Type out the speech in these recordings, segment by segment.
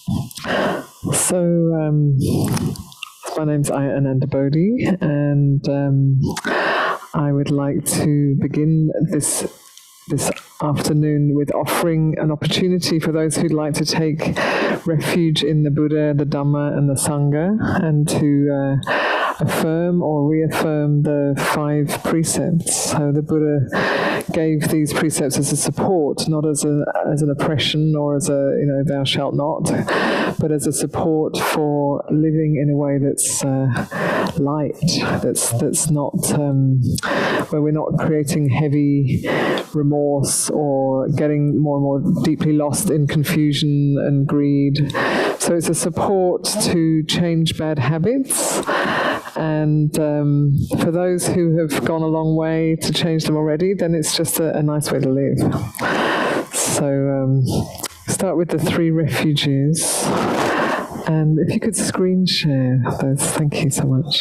So, my name's Ayya Anandabodhi, and I would like to begin this afternoon with offering an opportunity for those who'd like to take refuge in the Buddha, the Dharma, and the Sangha, and to affirm or reaffirm the 5 precepts. So the Buddha gave these precepts as a support, not as an oppression or as a, thou shalt not, but as a support for living in a way that's light, that's not where we're not creating heavy remorse or getting more and more deeply lost in confusion and greed. So it's a support to change bad habits, and for those who have gone a long way to change them already, then it's just a nice way to live. So start with the 3 refuges, and if you could screen share those, thank you so much.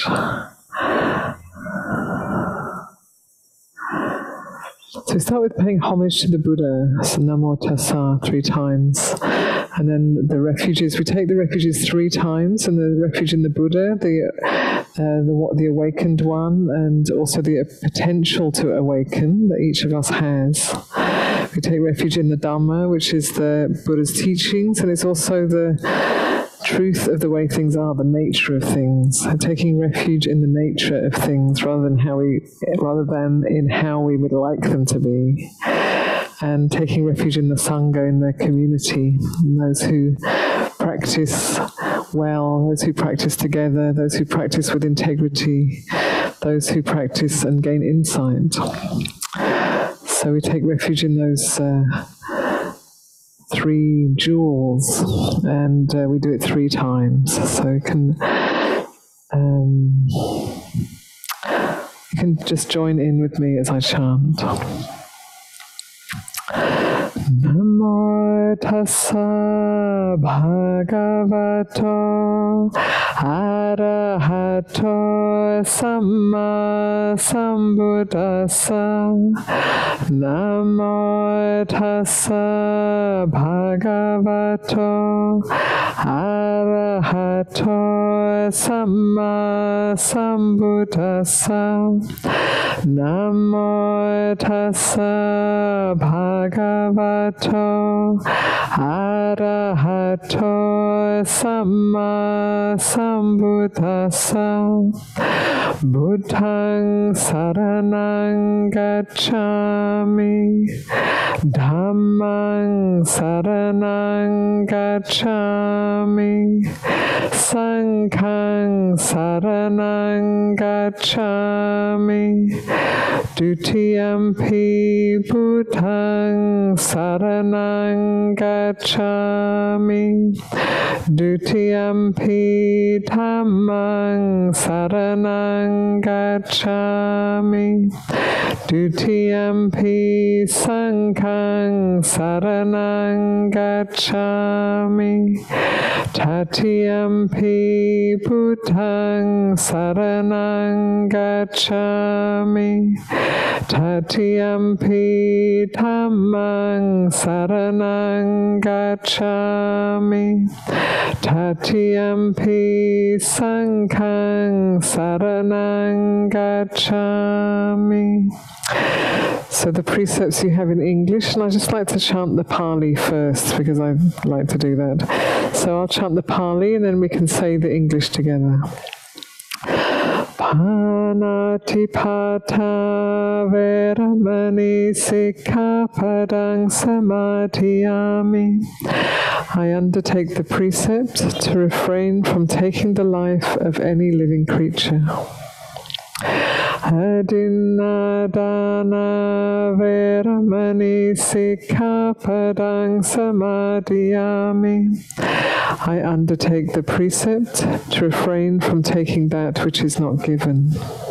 So we start with paying homage to the Buddha, so Namo Tassa 3 times. And then the refuges, we take the refuges 3 times, and the refuge in the Buddha, the awakened one, and also the potential to awaken that each of us has. We take refuge in the Dharma, which is the Buddha's teachings, and it's also the truth of the way things are, the nature of things, and taking refuge in the nature of things rather than in how we would like them to be, and taking refuge in the Sangha, in the community, and those who practice well, those who practice together, those who practice with integrity, those who practice and gain insight. So we take refuge in those 3 jewels, and we do it 3 times. So you can just join in with me as I chant. Namo tassa bhagavato arahato samma sambuddhassa. Namo tassa bhagavato arahato samma sambuddhassa. Namo tassa bhagavato arahato samma sambuddhassa. Buddhang saranang gacchami, Dhammang saranang gacchami, Sanghang saranang gacchami, Dutiyampi Buddhang saranang gacchami, Dutiyampi Dhammang saranang gacchami, Dutiyampi Sanghang saranang gacchami, Tatiyampi Buddhang saranang gacchami, Tatiyampi Dhammang saranang gacchami, Tatiyampi Sanghang saranang gacchami. So the precepts you have in English, and I just like to chant the Pali first because I like to do that. So I'll chant the Pali and then we can say the English together. Panatipata veramani sikkhapadang samadhiyami. I undertake the precept to refrain from taking the life of any living creature. Adinadana veramani sikkhapadang samadhiyami. I undertake the precept to refrain from taking that which is not given.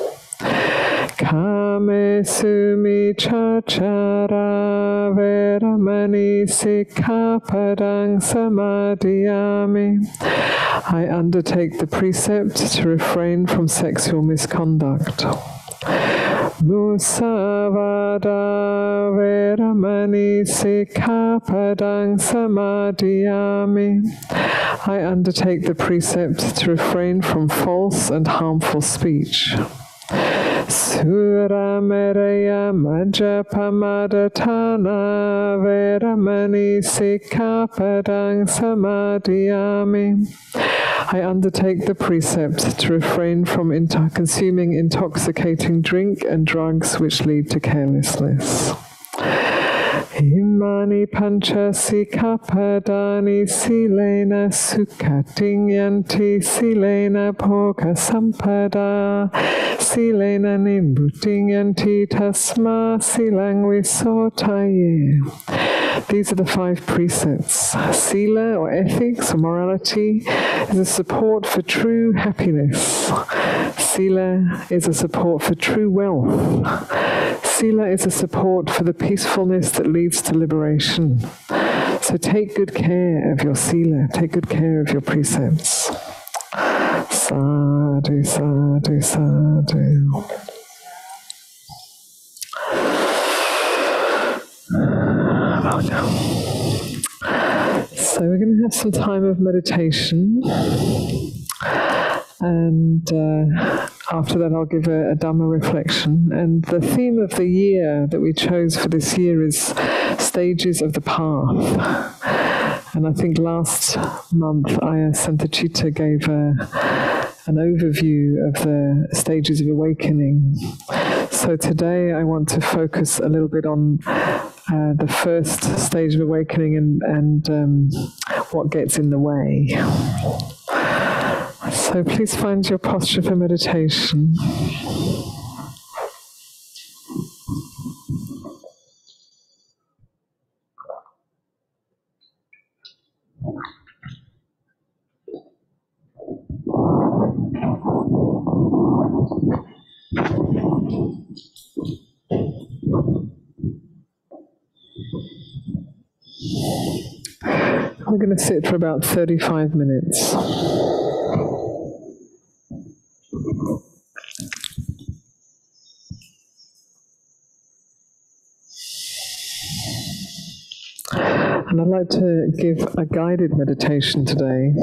Kamesu miccachara veramani sikkhapadang samadhiyami. I undertake the precept to refrain from sexual misconduct. Musa Sikkhavada Vedamani Sikkhapadang Samadhiyami. I undertake the precept to refrain from false and harmful speech. Sura Meraya Majapamadatana Vedamani Sikkhapadang Samadhiyami. I undertake the precept to refrain from consuming intoxicating drink and drugs which lead to carelessness. Imani pancha sikkhapadani silena sukhating yanti silena bhoga sampada silena nimbuting yanti tasma silang visotaye. These are the 5 precepts. Sila, or ethics, or morality, is a support for true happiness. Sila is a support for true wealth. Sila is a support for the peacefulness that leads to liberation. So take good care of your sila, take good care of your precepts. Sadhu, sadhu, sadhu. So we're going to have some time of meditation, and after that I'll give a Dhamma reflection. And the theme of the year that we chose for this year is Stages of the Path. And I think last month Ayya Anandabodhi gave an overview of the stages of awakening. So today I want to focus a little bit on the first stage of awakening and what gets in the way. So please find your posture for meditation. We're going to sit for about 35 minutes. And I'd like to give a guided meditation today.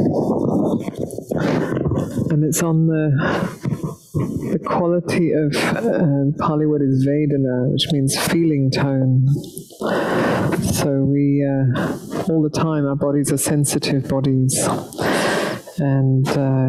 And it's on the quality of, Pali word is vedana, which means feeling tone. So we, all the time, our bodies are sensitive bodies. And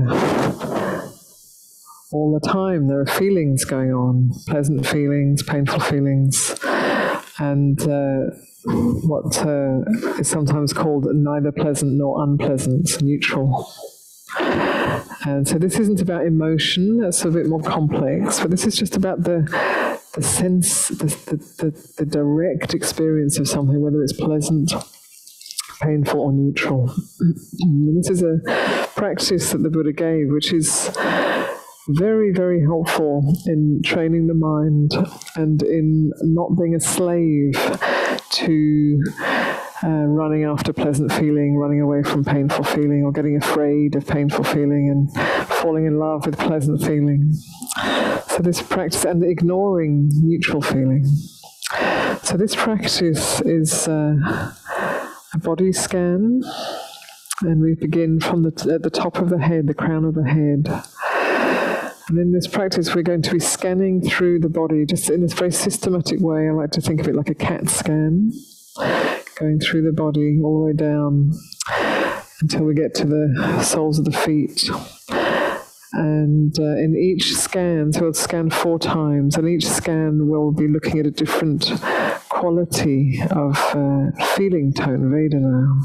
all the time there are feelings going on, pleasant feelings, painful feelings, and what is sometimes called neither pleasant nor unpleasant, neutral. And so this isn't about emotion, that's a bit more complex, but this is just about the sense, the direct experience of something, whether it's pleasant, painful, or neutral. And this is a practice that the Buddha gave, which is very, very helpful in training the mind and in not being a slave to running after pleasant feeling, running away from painful feeling, or getting afraid of painful feeling and falling in love with pleasant feeling. So this practice, and ignoring neutral feeling. So this practice is a body scan, and we begin from at the top of the head, the crown of the head. And in this practice, we're going to be scanning through the body, just in this very systematic way. I like to think of it like a CAT scan, going through the body all the way down until we get to the soles of the feet. And in each scan, so we'll scan 4 times, and each scan we'll be looking at a different quality of feeling tone, vedana.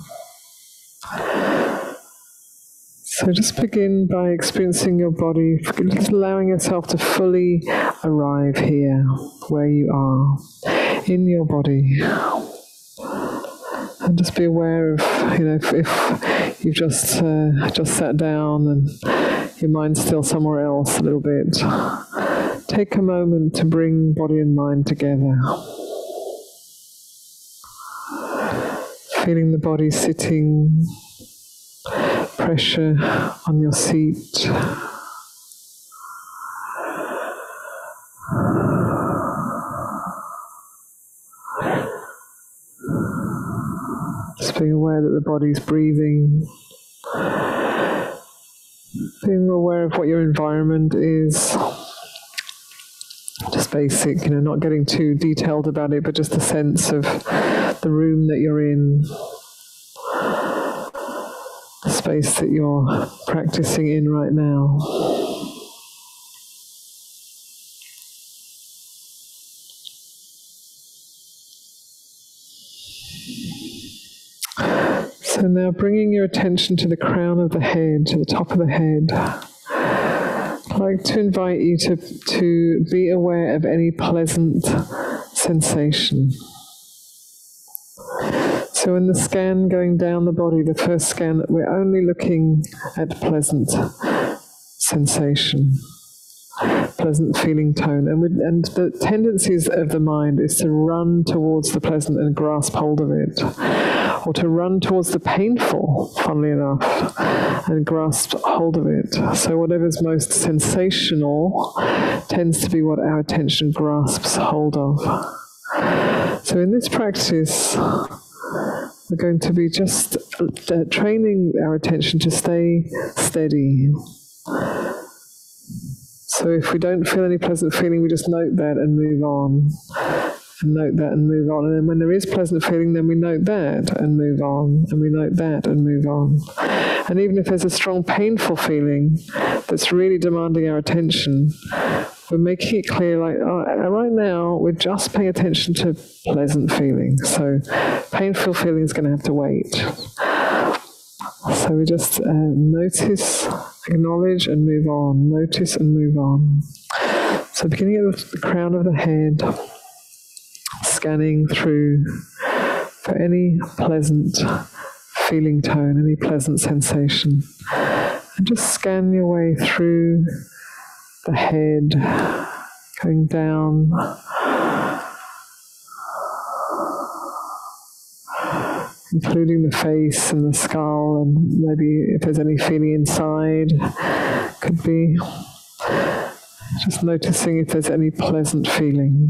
So just begin by experiencing your body, just allowing yourself to fully arrive here, where you are, in your body. And just be aware of, if you've just sat down and your mind's still somewhere else a little bit, take a moment to bring body and mind together. Feeling the body sitting, pressure on your seat. Just being aware that the body's breathing, being aware of what your environment is. Just basic, not getting too detailed about it, but just a sense of the room that you're in, the space that you're practicing in right now. So now bringing your attention to the crown of the head, to the top of the head. I'd like to invite you to be aware of any pleasant sensation. So in the scan going down the body, the first scan, we're only looking at pleasant sensation, pleasant feeling tone. And the tendencies of the mind is to run towards the pleasant and grasp hold of it, or to run towards the painful, funnily enough, and grasp hold of it. So whatever's most sensational tends to be what our attention grasps hold of. So in this practice, we're going to be just training our attention to stay steady. So if we don't feel any pleasant feeling, we just note that and move on. And note that and move on. And then when there is pleasant feeling, then we note that and move on. And we note that and move on. And even if there's a strong painful feeling that's really demanding our attention, we're making it clear, like, right now, we're just paying attention to pleasant feeling. So painful feeling is going to have to wait. So we just notice, acknowledge, and move on. Notice and move on. So beginning at the crown of the head, scanning through for any pleasant feeling tone, any pleasant sensation. And just scan your way through the head, going down, including the face and the skull, and maybe if there's any feeling inside, could be. Just noticing if there's any pleasant feeling.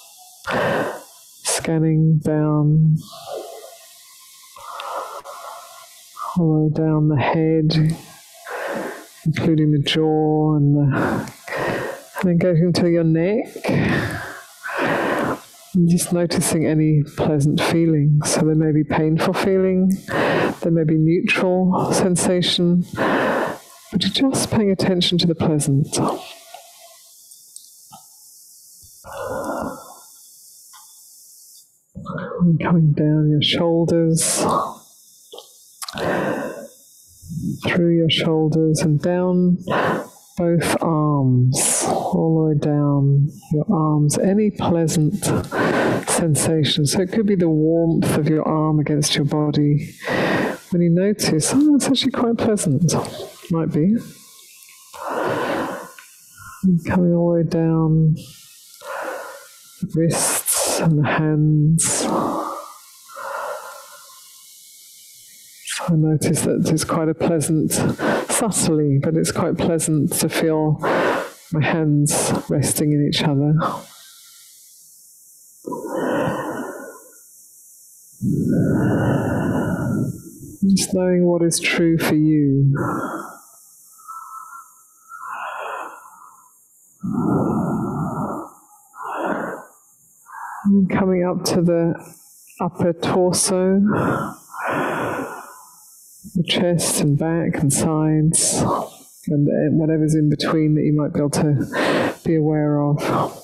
Scanning down, all the way down the head, including the jaw and then going to your neck, and just noticing any pleasant feelings. So there may be painful feeling, there may be neutral sensation, but you're just paying attention to the pleasant. And coming down your shoulders, through your shoulders and down both arms, all the way down your arms, any pleasant sensation. So it could be the warmth of your arm against your body. When you notice, it's actually quite pleasant, might be. And coming all the way down the wrists and the hands. I notice that it's quite a pleasant, subtly, but it's quite pleasant to feel my hands resting in each other. Just knowing what is true for you. And coming up to the upper torso, the chest and back and sides, and whatever's in between that you might be able to be aware of.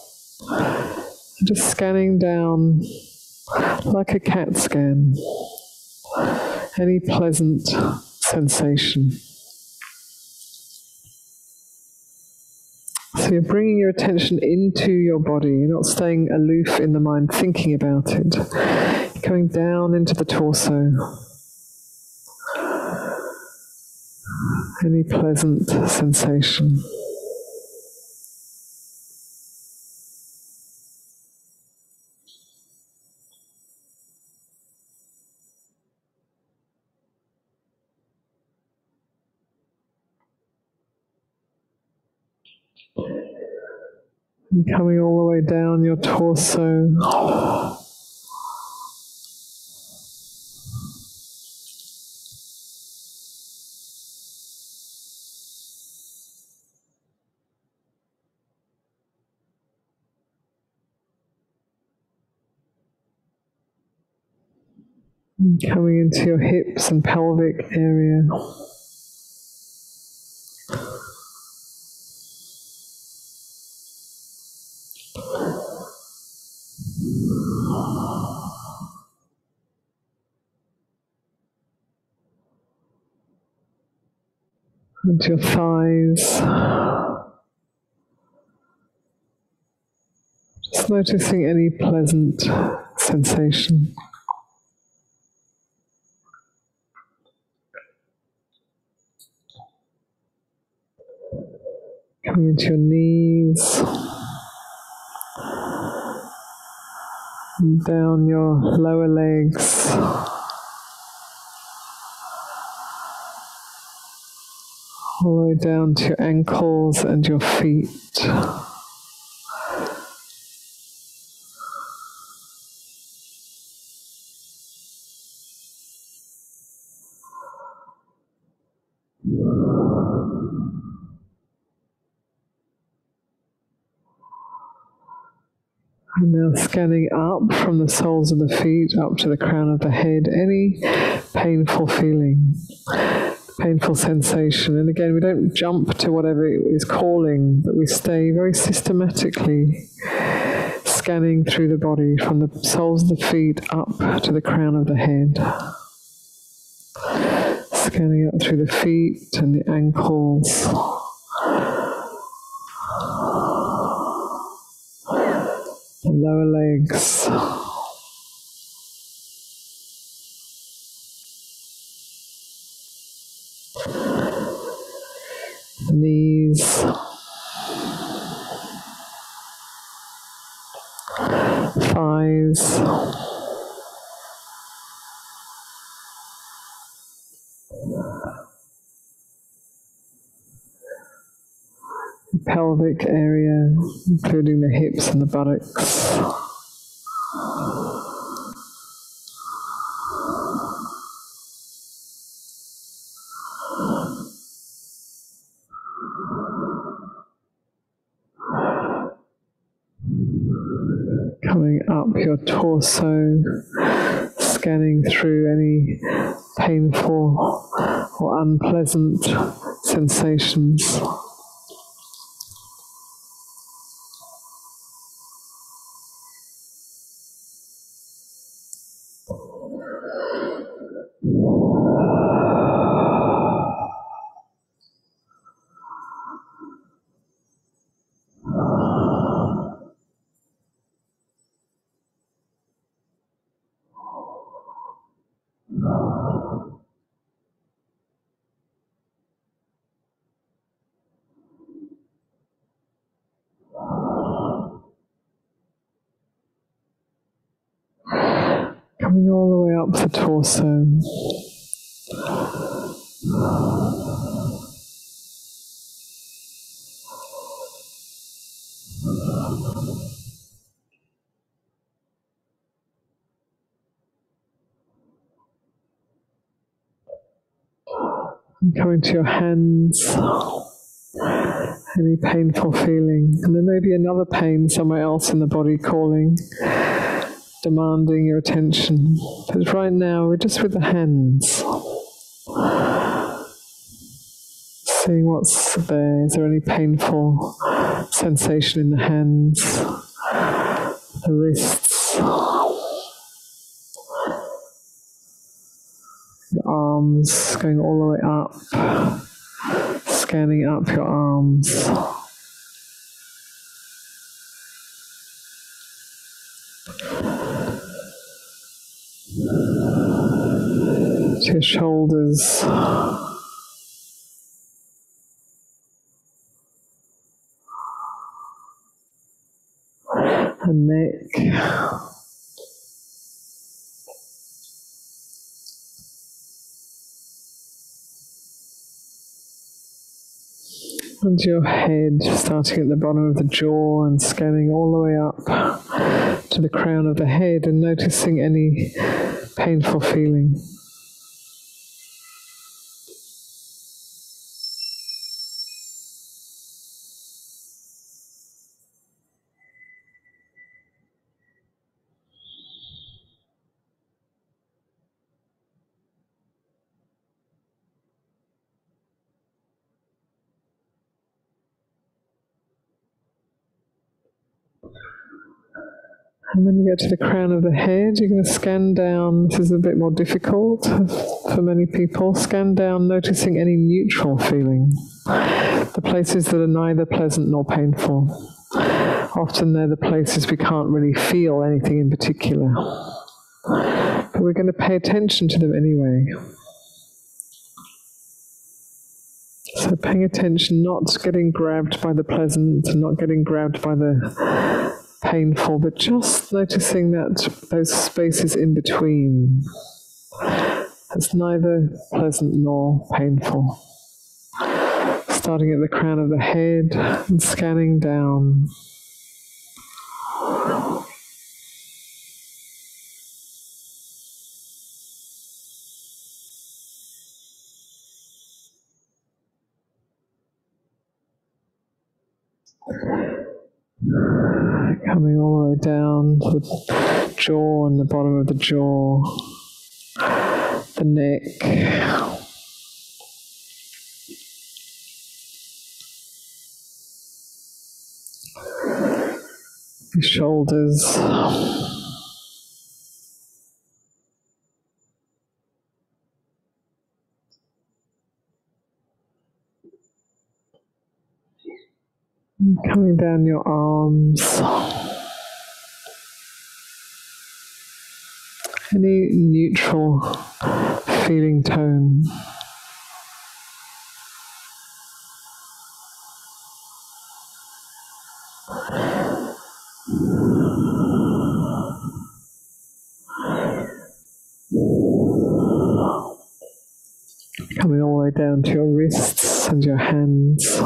Just scanning down like a CAT scan, any pleasant sensation. So you're bringing your attention into your body. You're not staying aloof in the mind, thinking about it. You're coming down into the torso. Any pleasant sensation. And coming all the way down your torso. Coming into your hips and pelvic area. And your thighs. Just noticing any pleasant sensation. Coming into your knees. And down your lower legs. All the way down to your ankles and your feet. And now scanning up from the soles of the feet up to the crown of the head, any painful feeling, painful sensation. And again, we don't jump to whatever is calling, but we stay very systematically scanning through the body from the soles of the feet up to the crown of the head. Scanning up through the feet and the ankles. The lower legs. The knees. Thighs. The pelvic area, including the hips and the buttocks. Coming up your torso, scanning through any painful or unpleasant sensations. Coming all the way up the torso. And coming to your hands. Any painful feeling. And there may be another pain somewhere else in the body calling, demanding your attention. But right now, we're just with the hands. Seeing what's there. Is there any painful sensation in the hands, the wrists, the arms, going all the way up, scanning up your arms. To your shoulders. And neck. And your head, starting at the bottom of the jaw and scanning all the way up to the crown of the head and noticing any painful feeling. And when you get to the crown of the head, you're going to scan down. This is a bit more difficult for many people. Scan down, noticing any neutral feeling. The places that are neither pleasant nor painful. Often they're the places we can't really feel anything in particular. But we're going to pay attention to them anyway. So paying attention, not getting grabbed by the pleasant, not getting grabbed by the painful, but just noticing that those spaces in between. It's neither pleasant nor painful. Starting at the crown of the head and scanning down. Coming all the way down to the jaw and the bottom of the jaw, the neck, the shoulders, coming down your arms, any neutral feeling tone. Coming all the way down to your wrists and your hands.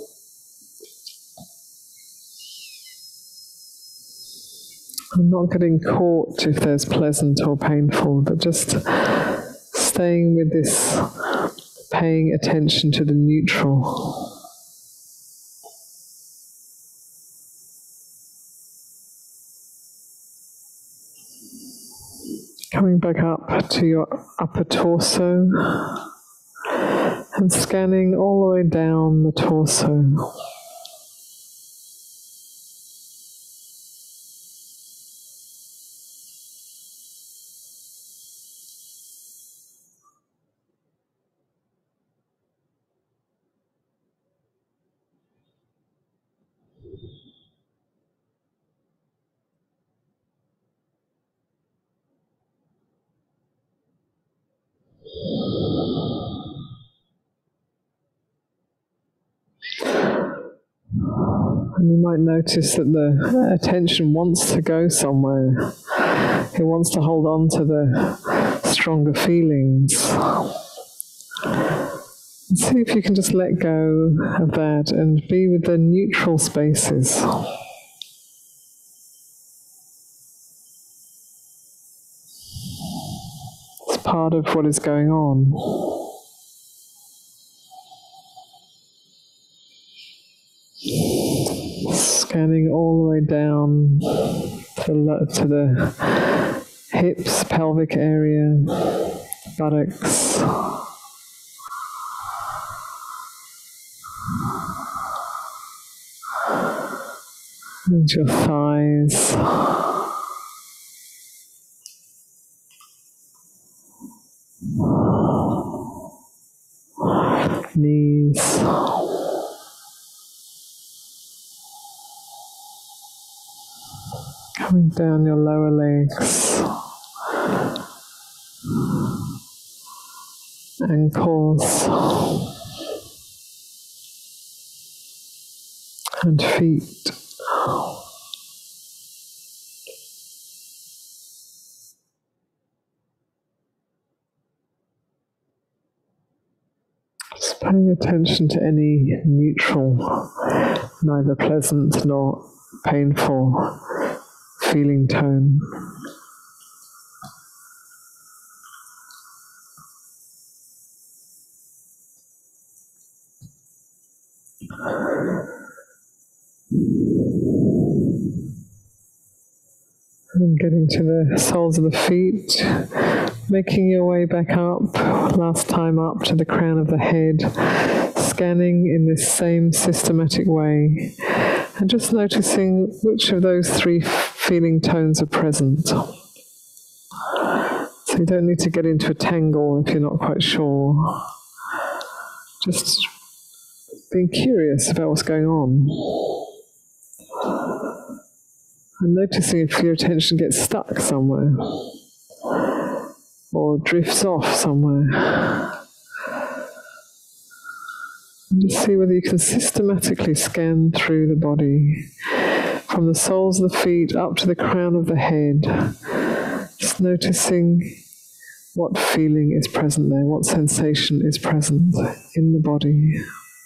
I'm not getting caught if there's pleasant or painful, but just staying with this, paying attention to the neutral. Coming back up to your upper torso and scanning all the way down the torso. And you might notice that the attention wants to go somewhere. It wants to hold on to the stronger feelings. And see if you can just let go of that and be with the neutral spaces. It's part of what is going on. Scanning all the way down to the hips, pelvic area, buttocks, and your thighs, knees, coming down your lower legs, ankles, and feet. Just paying attention to any neutral, neither pleasant nor painful feeling tone. And getting to the soles of the feet, making your way back up, last time up to the crown of the head, scanning in this same systematic way, and just noticing which of those three feeling tones are present. So you don't need to get into a tangle if you're not quite sure. Just being curious about what's going on. And noticing if your attention gets stuck somewhere or drifts off somewhere. And just see whether you can systematically scan through the body, from the soles of the feet up to the crown of the head, just noticing what feeling is present there, what sensation is present in the body.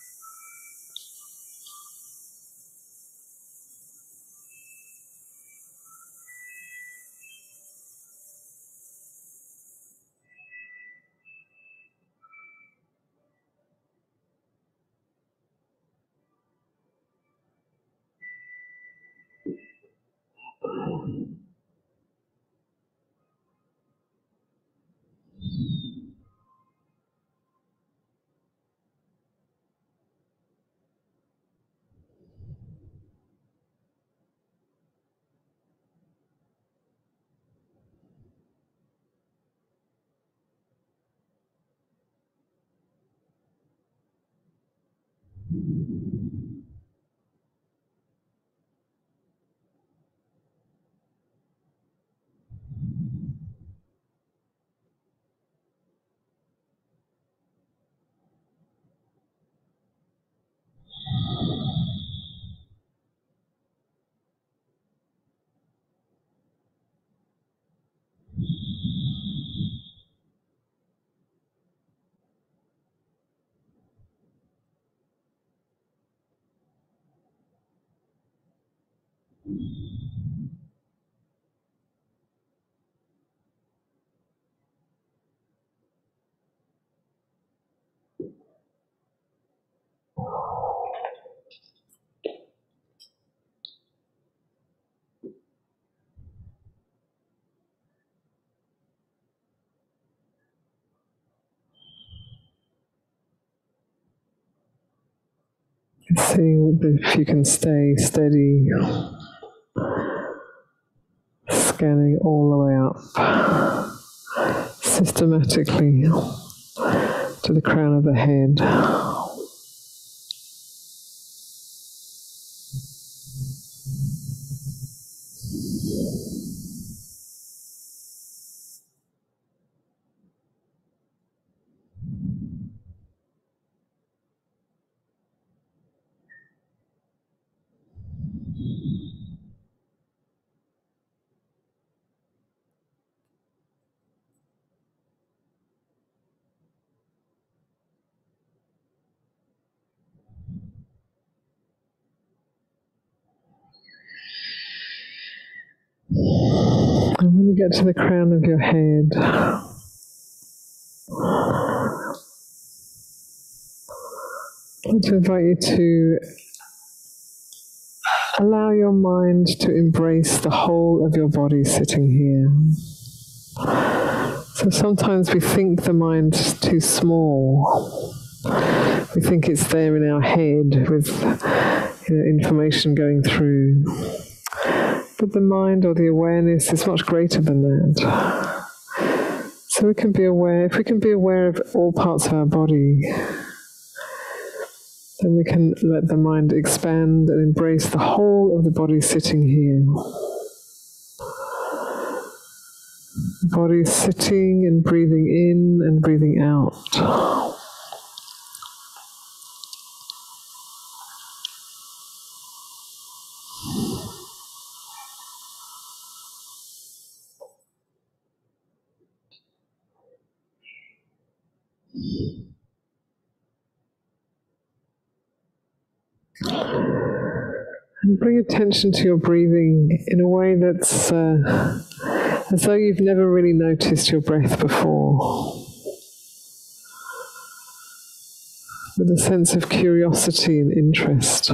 See if you can stay steady, scanning all the way up, systematically to the crown of the head. And when you get to the crown of your head, I want to invite you to allow your mind to embrace the whole of your body sitting here. So sometimes we think the mind's too small. We think it's there in our head with information going through. But the mind or the awareness is much greater than that. So we can be aware, if we can be aware of all parts of our body, then we can let the mind expand and embrace the whole of the body sitting here. The body sitting and breathing in and breathing out. And bring attention to your breathing in a way that's as though you've never really noticed your breath before. With a sense of curiosity and interest.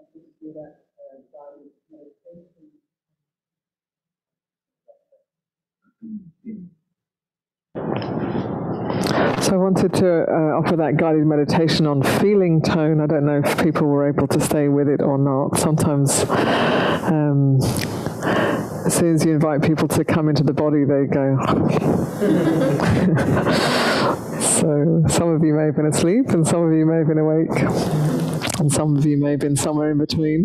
So I wanted to offer that guided meditation on feeling tone. I don't know if people were able to stay with it or not. Sometimes as soon as you invite people to come into the body, they go. So some of you may have been asleep, and some of you may have been awake, and some of you may have been somewhere in between.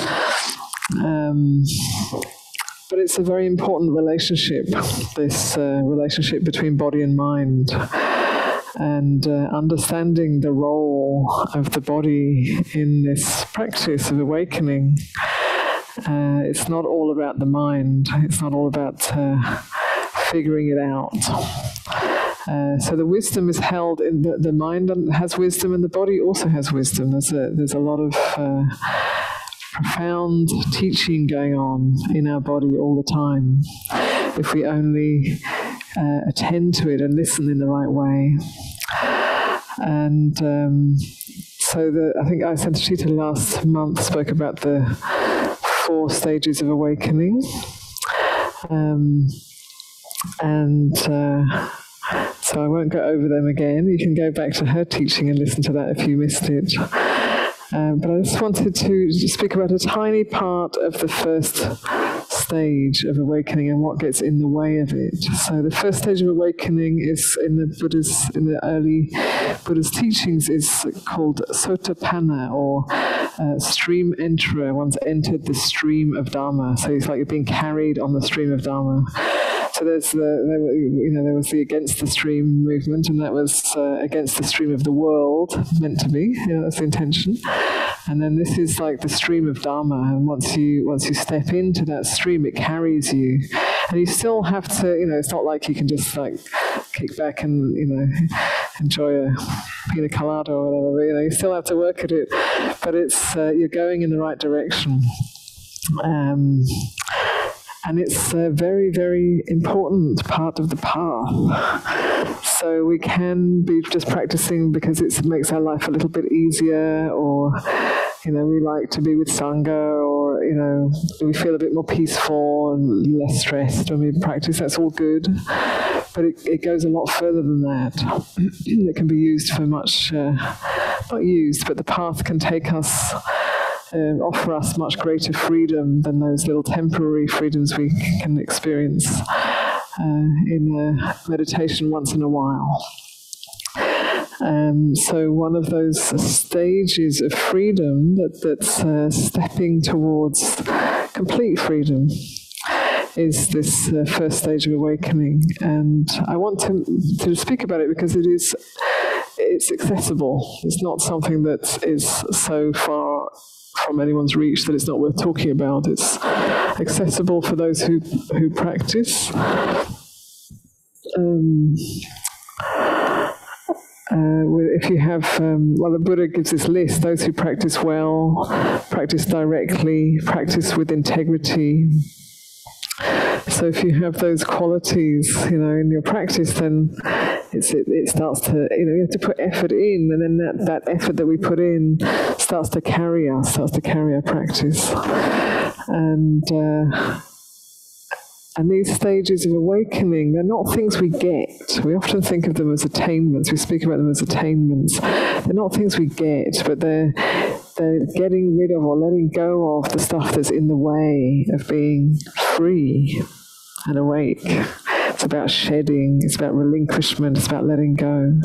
But it's a very important relationship, this relationship between body and mind, and understanding the role of the body in this practice of awakening. It's not all about the mind. It's not all about figuring it out. So the wisdom is held in the mind has wisdom, and the body also has wisdom. There's a lot of profound teaching going on in our body all the time, if we only attend to it and listen in the right way. And so I think Ayya Anandabodhi last month spoke about the 4 stages of awakening. So I won't go over them again. You can go back to her teaching and listen to that if you missed it. But I just wanted to speak about a tiny part of the first stage of awakening and what gets in the way of it. So the first stage of awakening is in the early Buddhist teachings is called Sotapanna, or stream enterer. One's entered the stream of Dharma. So it's like you're being carried on the stream of Dharma. So there was the against the stream movement, and that was against the stream of the world, meant to be. That's the intention. And then this is like the stream of Dharma, and once you step into that stream, it carries you. And you still have to, it's not like you can just like kick back and enjoy a pina colada or whatever. You still have to work at it, but it's you're going in the right direction. And it's a very, very important part of the path. So we can be just practicing because it makes our life a little bit easier, or, we like to be with Sangha, or, we feel a bit more peaceful and less stressed when we practice. That's all good. But it goes a lot further than that. It can be used for much, not used, but the path can take us offer us much greater freedom than those little temporary freedoms we can experience in meditation once in a while. So one of those stages of freedom that's stepping towards complete freedom is this first stage of awakening. And I want to speak about it because it's accessible. It's not something that is so far from anyone's reach that it's not worth talking about. It's accessible for those who practice. If you have, the Buddha gives this list: those who practice well, practice directly, practice with integrity. So if you have those qualities, in your practice, then it starts to, you have to put effort in, and then that effort that we put in starts to carry our practice. And these stages of awakening, they're not things we get. We often think of them as attainments. We speak about them as attainments. They're not things we get, but they're getting rid of or letting go of the stuff that's in the way of being free and awake. It's about shedding, it's about relinquishment, it's about letting go.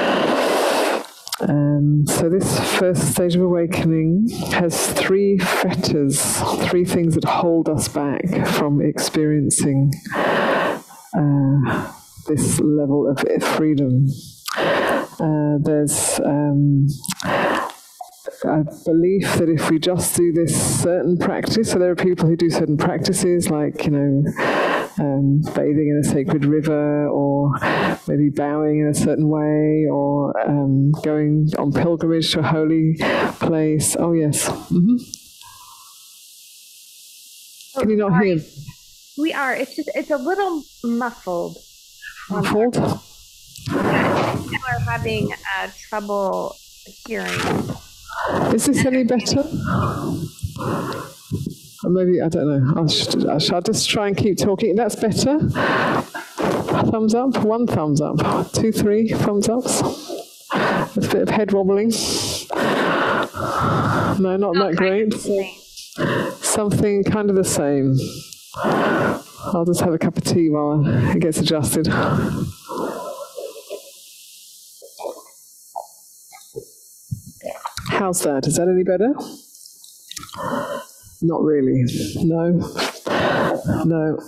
So this first stage of awakening has 3 fetters, 3 things that hold us back from experiencing this level of freedom. There's a belief that if we just do this certain practice, so there are people who do certain practices like, bathing in a sacred river, or maybe bowing in a certain way, or going on pilgrimage to a holy place. Oh, yes. Mm-hmm. Can you not hear? We are. It's a little muffled. Muffled? People are having trouble hearing. Is this any better? Or maybe, I don't know. I'll just try and keep talking. That's better. Thumbs up. 1 thumbs up. 2, 3 thumbs ups. A bit of head wobbling. No, not that great. Something kind of the same. I'll just have a cup of tea while it gets adjusted. How's that? Is that any better? Not really. No. No.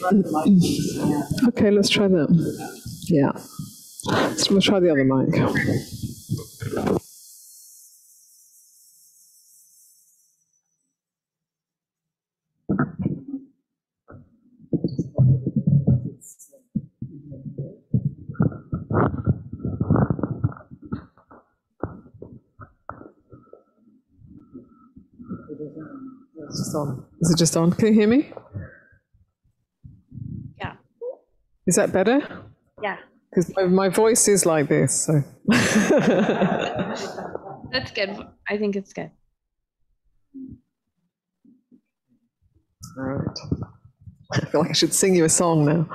Okay, let's try that. Yeah. So we'll try the other mic. It's just on. Is it just on? Can you hear me? Yeah. Is that better? Yeah. Because my voice is like this, so. That's good. I think it's good. All right. I feel like I should sing you a song now.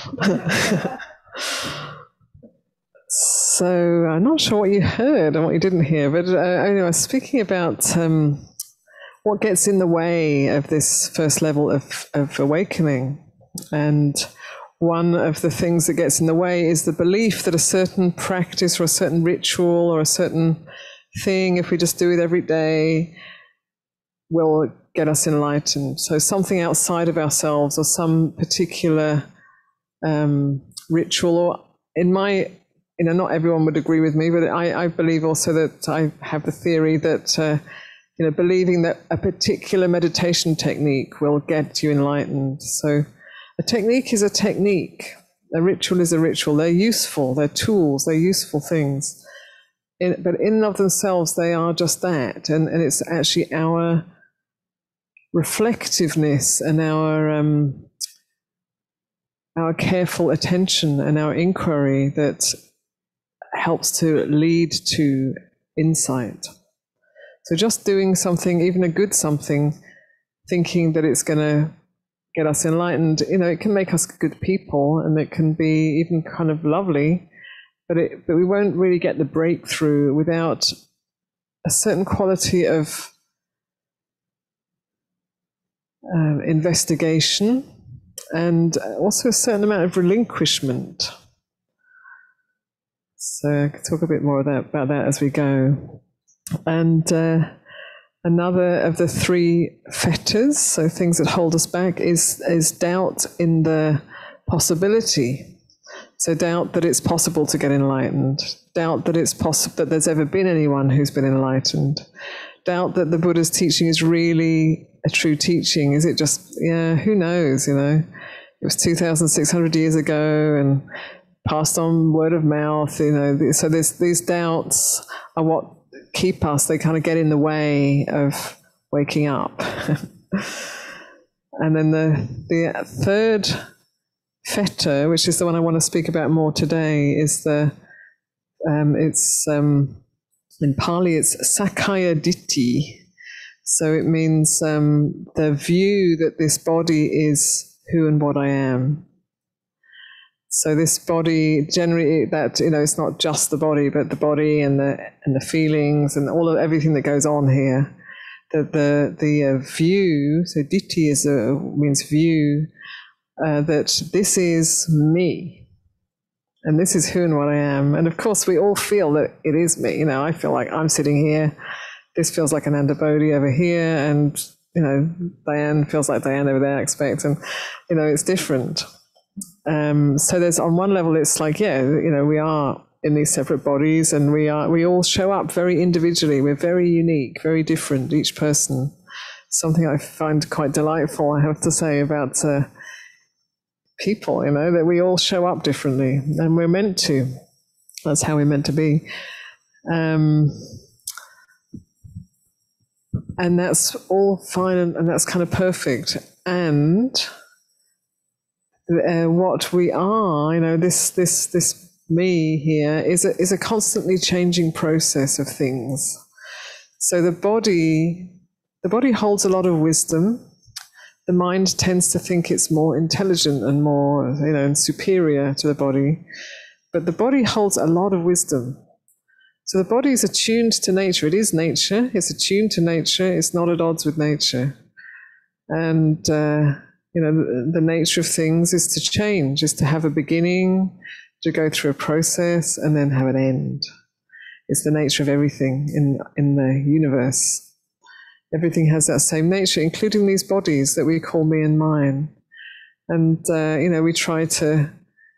So I'm not sure what you heard and what you didn't hear, but anyway, speaking about what gets in the way of this first level of awakening. And one of the things that gets in the way is the belief that a certain practice or a certain ritual or a certain thing, if we just do it every day, will get us enlightened. So something outside of ourselves or some particular ritual, or in my, not everyone would agree with me, but I believe also that I have the theory that believing that a particular meditation technique will get you enlightened. So a technique is a technique. A ritual is a ritual. They're useful. They're tools. They're useful things. But in and of themselves, they are just that. And it's actually our reflectiveness and our careful attention and our inquiry that helps to lead to insight. So just doing something, even a good something, thinking that it's going to get us enlightened, it can make us good people and it can be even kind of lovely, but we won't really get the breakthrough without a certain quality of investigation and also a certain amount of relinquishment. So I can talk a bit more about that as we go. And another of the 3 fetters, so things that hold us back, is doubt in the possibility. So doubt that it's possible to get enlightened, doubt that it's possible that there's ever been anyone who's been enlightened, doubt that the Buddha's teaching is really a true teaching. Is it just, who knows, it was 2,600 years ago and passed on word of mouth, so these doubts are what keep us, they kind of get in the way of waking up. And then the 3rd fetter, which is the one I want to speak about more today, is in Pali it's Sakkaya Ditthi. So it means the view that this body is who and what I am. So this body, generally, that it's not just the body, but the body and the feelings and everything that goes on here. The view. So ditthi means view. That this is me, and this is who and what I am. And of course, we all feel that it is me. I feel like I'm sitting here. This feels like Anandabodhi over here, and Diane feels like Diane over there. I expect, and it's different. So there's, on one level, it's like, we are in these separate bodies and we all show up very individually. We're very unique, very different, each person. Something I find quite delightful, I have to say, about people, that we all show up differently and we're meant to. That's how we're meant to be. And that's all fine and that's kind of perfect. And what we are, this me here is a constantly changing process of things. So the body holds a lot of wisdom. The mind tends to think it's more intelligent and more, and superior to the body. But the body holds a lot of wisdom. So the body is attuned to nature. It is nature. It's attuned to nature. It's not at odds with nature. And, the nature of things is to change, is to have a beginning, to go through a process, and then have an end. It's the nature of everything in the universe. Everything has that same nature, including these bodies that we call me and mine. And, we try to,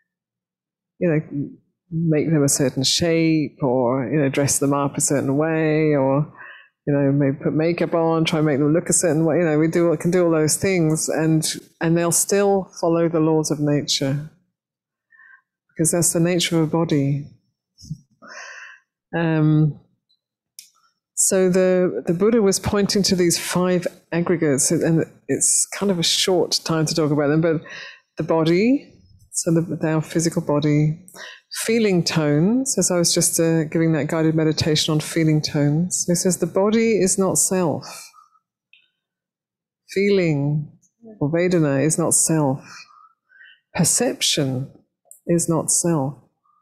make them a certain shape, or, dress them up a certain way, or, maybe put makeup on, try and make them look a certain way. We can do all those things, and they'll still follow the laws of nature, because that's the nature of a body. So the Buddha was pointing to these 5 aggregates, and it's kind of a short time to talk about them, but the body, so our physical body, feeling tones, as I was just giving that guided meditation on feeling tones. It says the body is not self. Feeling, or vedana, is not self. Perception is not self.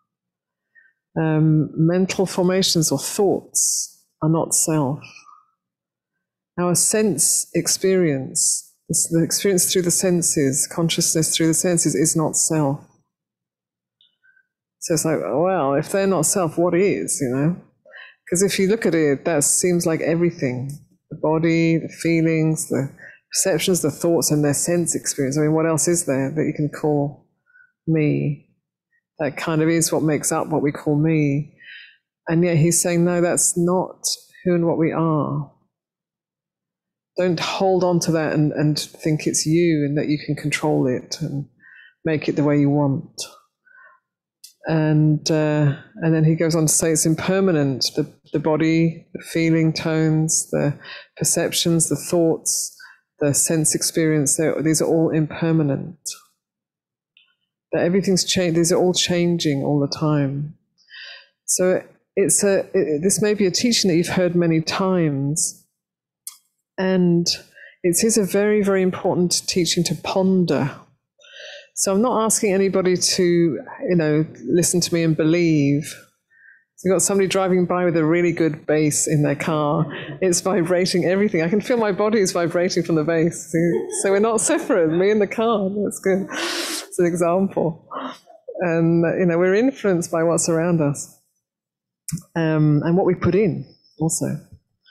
Mental formations or thoughts are not self. Our sense experience, the experience through the senses, consciousness through the senses, is not self. So it's like, well, if they're not self, what is, Because if you look at it, that seems like everything. The body, the feelings, the perceptions, the thoughts, and their sense experience. I mean, what else is there that you can call me? That kind of is what makes up what we call me. And yet he's saying, no, that's not who and what we are. Don't hold on to that and think it's you and that you can control it and make it the way you want. And then he goes on to say it's impermanent. The body, the feeling tones, the perceptions, the thoughts, the sense experience, these are all impermanent. That everything's changed. These are all changing all the time. So this may be a teaching that you've heard many times, and it is a very, very important teaching to ponder. So I'm not asking anybody to, listen to me and believe. So you've got somebody driving by with a really good bass in their car. It's vibrating everything. I can feel my body is vibrating from the bass. So we're not separate, me and the car. That's good. It's an example. And, we're influenced by what's around us. And what we put in also.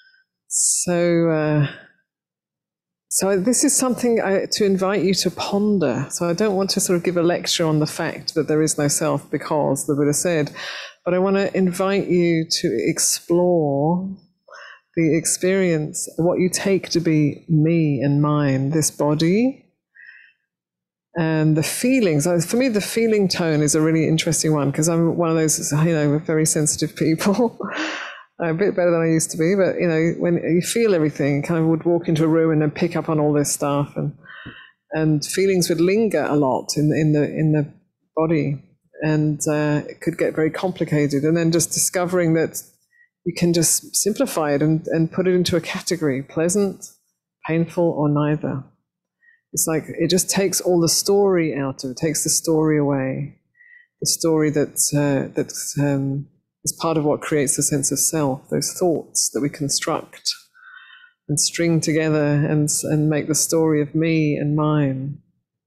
So this is something to invite you to ponder. So I don't want to sort of give a lecture on the fact that there is no self because the Buddha said, but I want to invite you to explore the experience, what you take to be me and mine, this body, and the feelings. For me, the feeling tone is a really interesting one because I'm one of those, very sensitive people. I'm a bit better than I used to be, but, when you feel everything, kind of would walk into a room and then pick up on all this stuff, and feelings would linger a lot in the body, and it could get very complicated. And then just discovering that you can just simplify it and put it into a category, pleasant, painful, or neither. It's like it just takes all the story out of it, takes the story away, the story that's is part of what creates the sense of self, those thoughts that we construct and string together and make the story of me and mine.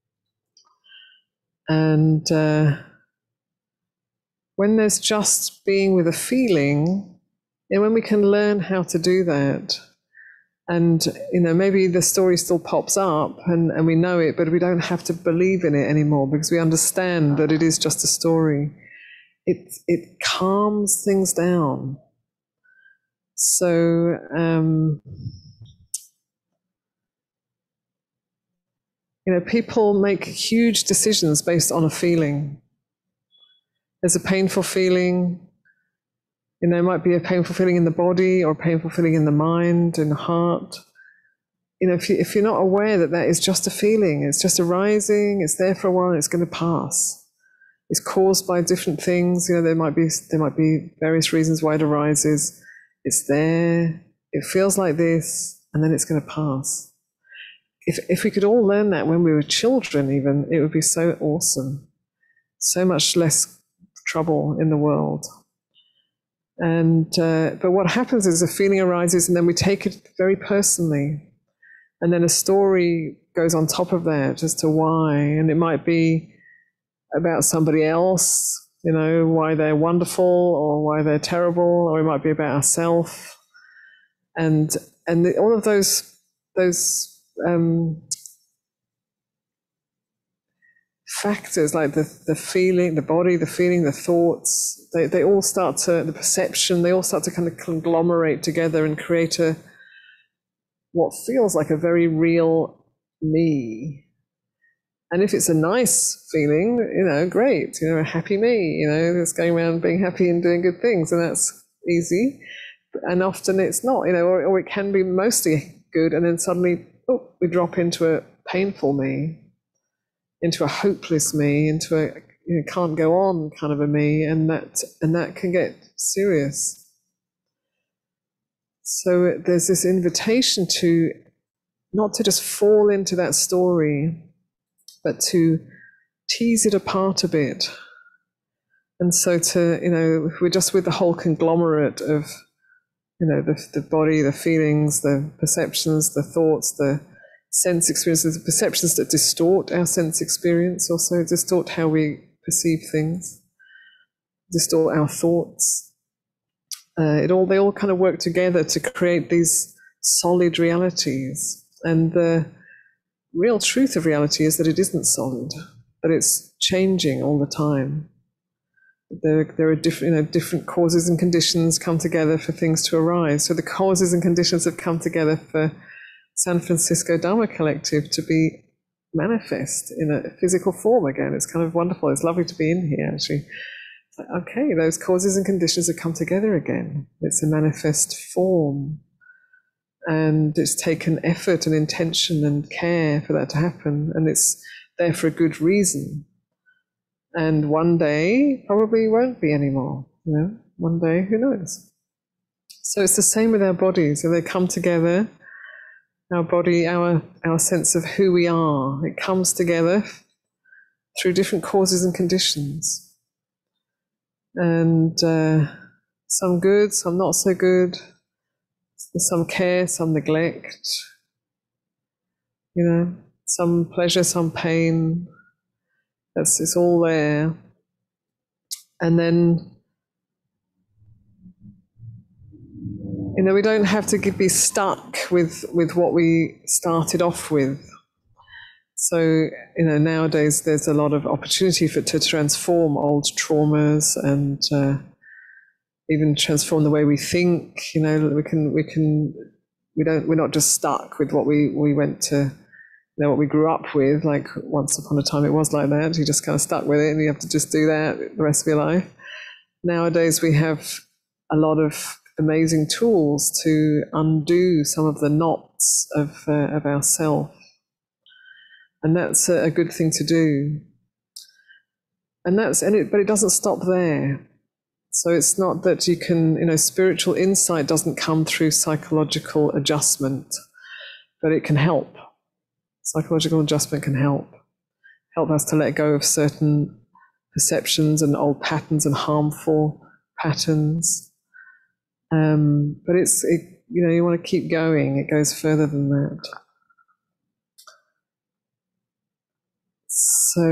And when there's just being with a feeling, and when we can learn how to do that, and maybe the story still pops up and we know it, but we don't have to believe in it anymore because we understand that it is just a story. It calms things down. So people make huge decisions based on a feeling. There's a painful feeling. There might be a painful feeling in the body or a painful feeling in the mind, in the heart. If you're not aware that is just a feeling, it's just arising, it's there for a while, it's going to pass. It's caused by different things. There might be various reasons why it arises. It's there. it feels like this, and then it's going to pass. If we could all learn that when we were children even, it would be so awesome. So much less trouble in the world. And but what happens is a feeling arises, and then we take it very personally. And then a story goes on top of that as to why. And it might be about somebody else, why they're wonderful or why they're terrible, or it might be about ourselves. And all of those factors, like the feeling, the body, the feeling, the thoughts, they all start to, the perception, they all start to kind of conglomerate together and create what feels like a very real me. And if it's a nice feeling, great, a happy me, that's going around being happy and doing good things, and that's easy. And often it's not, or it can be mostly good, and then suddenly, we drop into a painful me, into a hopeless me, into a can't go on kind of a me, and that can get serious. So there's this invitation to not to just fall into that story, but to tease it apart a bit. And so if we're just with the whole conglomerate of, the body, the feelings, the perceptions, the thoughts, the sense experiences, the perceptions that distort our sense experience, also distort how we perceive things, distort our thoughts. They all kind of work together to create these solid realities. And the real truth of reality is that it isn't solid, that it's changing all the time. There are different causes and conditions come together for things to arise. So the causes and conditions have come together for San Francisco Dharma Collective to be manifest in a physical form again. It's kind of wonderful. It's lovely to be in here, actually. Okay, those causes and conditions have come together again. It's a manifest form. And it's taken effort and intention and care for that to happen. And it's there for a good reason. And one day probably won't be anymore. One day, who knows? So it's the same with our bodies. So they come together. Our body, our sense of who we are, it comes together through different causes and conditions. And some good, some not so good, some care, some neglect, some pleasure, some pain. It's all there. And then, we don't have to be stuck with what we started off with. So, nowadays there's a lot of opportunity to transform old traumas and even transform the way we think. We're not just stuck with what we went to, what we grew up with. Like once upon a time it was like that. You just kind of stuck with it, and you have to just do that the rest of your life. Nowadays we have a lot of amazing tools to undo some of the knots of ourself. And that's a good thing to do. But it doesn't stop there. So it's not that you can, spiritual insight doesn't come through psychological adjustment, but it can help. Psychological adjustment can help us to let go of certain perceptions and old patterns and harmful patterns. But you want to keep going. It goes further than that. So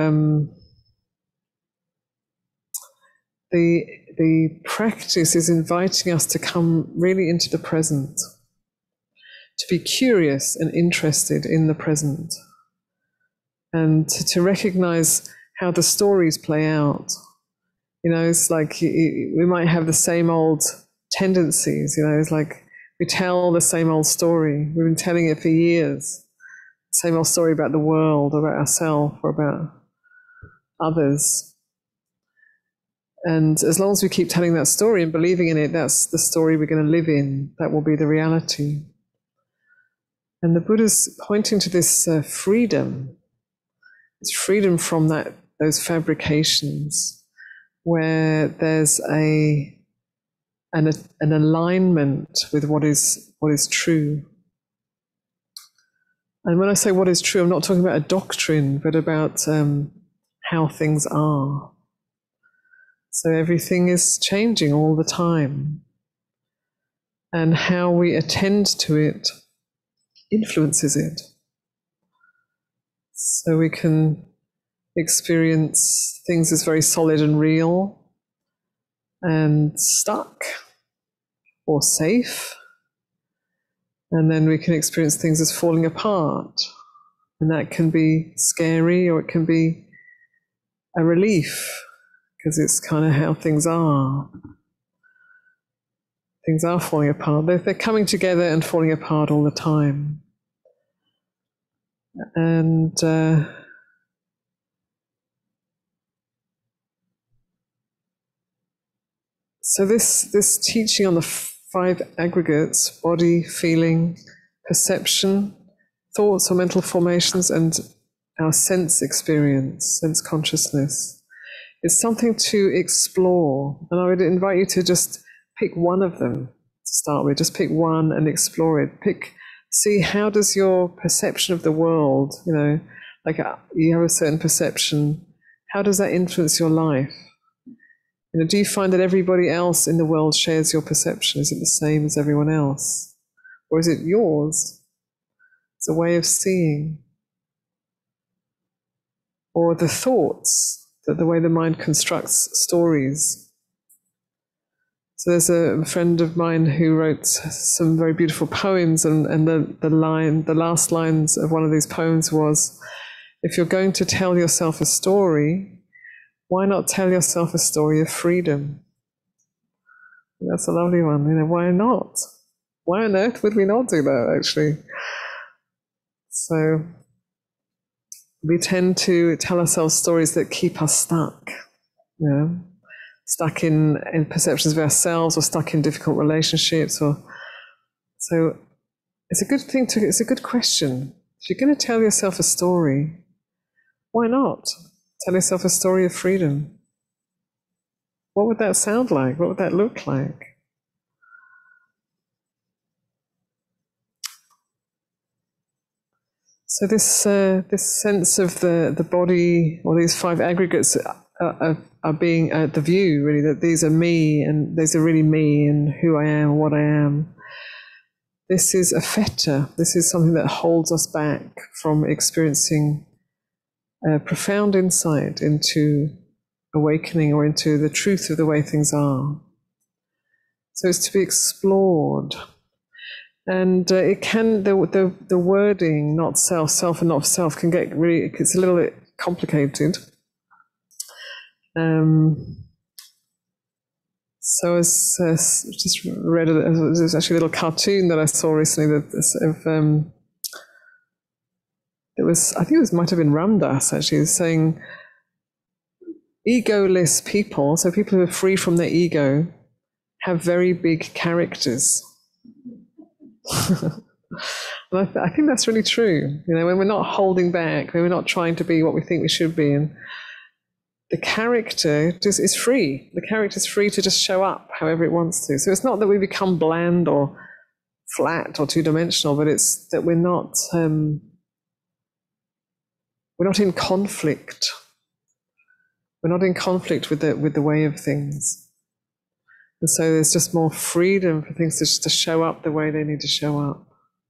the practice is inviting us to come really into the present, to be curious and interested in the present, and to recognize how the stories play out. It's like we might have the same old tendencies. It's like we tell the same old story. We've been telling it for years. Same old story about the world, or about ourselves, or about others. And as long as we keep telling that story and believing in it, that's the story we're going to live in. That will be the reality. And the Buddha's pointing to this freedom. It's freedom from those fabrications, where there's a and an alignment with what is true. And when I say what is true, I'm not talking about a doctrine, but about how things are. So everything is changing all the time. And how we attend to it influences it. So we can experience things as very solid and real and stuck or safe. And then we can experience things as falling apart. And that can be scary, or it can be a relief, because it's kind of how things are. Things are falling apart. They're coming together and falling apart all the time. And so this teaching on the five aggregates: body, feeling, perception, thoughts or mental formations, and our sense experience, sense consciousness, is something to explore. And I would invite you to just pick one of them to start with. Just pick one and explore it. See, how does your perception of the world, like you have a certain perception, how does that influence your life? Do you find that everybody else in the world shares your perception? Is it the same as everyone else? Or is it yours? It's a way of seeing. Or the thoughts, the way the mind constructs stories. So there's a friend of mine who wrote some very beautiful poems, and the last lines of one of these poems was, if you're going to tell yourself a story, why not tell yourself a story of freedom? That's a lovely one. Why not? Why on earth would we not do that, actually? So we tend to tell ourselves stories that keep us stuck, stuck in perceptions of ourselves, or stuck in difficult relationships. So it's a good question. If you're going to tell yourself a story, why not tell yourself a story of freedom? What would that sound like? What would that look like? So this sense of the body, or these five aggregates, are being the view, really, that these are me, and these are really me, and who I am, what I am. This is a fetter. This is something that holds us back from experiencing profound insight into awakening, or into the truth of the way things are. So it's to be explored. And it can, the wording, not self, self and not self, can get really, it's a little bit complicated. So as just read, there's actually a little cartoon that I saw recently I think it might have been Ramdas actually, saying egoless people, so people who are free from their ego, have very big characters. And I think that's really true. When we're not holding back, when we're not trying to be what we think we should be, and the character is free. The character is free to just show up however it wants to. So it's not that we become bland or flat or two-dimensional, but it's that we're not in conflict. We're not in conflict with the way of things. And so there's just more freedom for things to show up the way they need to show up.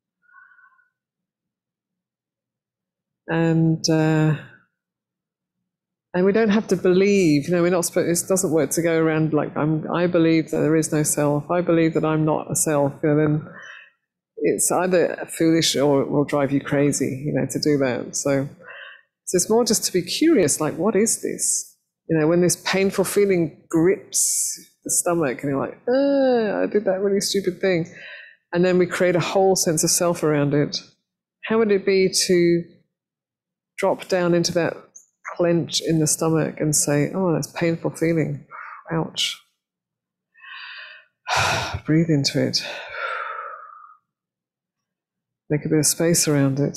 And we don't have to believe, we're not supposed, it doesn't work to go around like, I believe that there is no self, I believe that I'm not a self, then it's either foolish or it will drive you crazy, to do that. So it's more just to be curious, like, what is this? When this painful feeling grips the stomach and you're like, I did that really stupid thing. And then we create a whole sense of self around it. How would it be to drop down into that clench in the stomach and say, oh, that's painful feeling. Ouch. Breathe into it. Make a bit of space around it.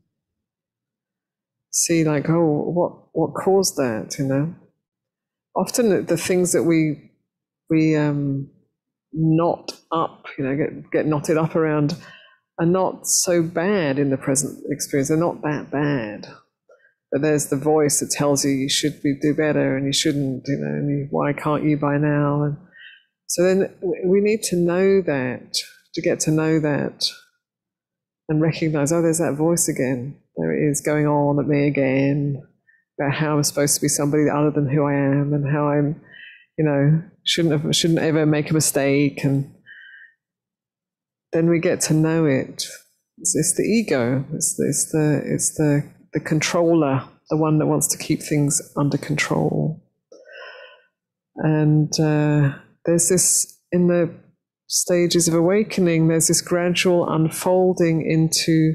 See, like, oh, what caused that, Often the things that we knot up, get knotted up around, are not so bad in the present experience. They're not that bad. But there's the voice that tells you should do better and you shouldn't, and why can't you by now? And so then we need to know that, to get to know that and recognize, oh, there's that voice again. There it is going on at me again about how I'm supposed to be somebody other than who I am, and how I'm, shouldn't ever make a mistake. And then we get to know it. It's the ego. It's the controller, the one that wants to keep things under control. And there's this, in the stages of awakening, there's this gradual unfolding into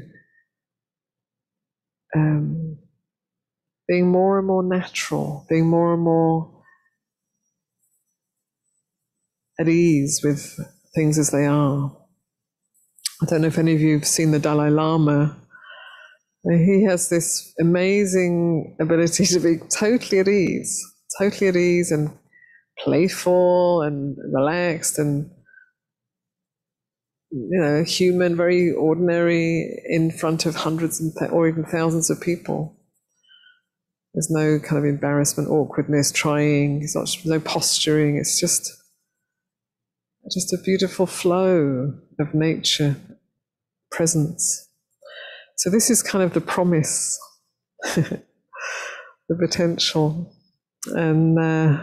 being more and more natural, being more and more at ease with things as they are. I don't know if any of you have seen the Dalai Lama. He has this amazing ability to be totally at ease and playful and relaxed and, human, very ordinary in front of hundreds or even thousands of people. There's no kind of embarrassment, awkwardness, trying. There's no posturing. It's just a beautiful flow of nature, presence. So this is kind of the promise, the potential. And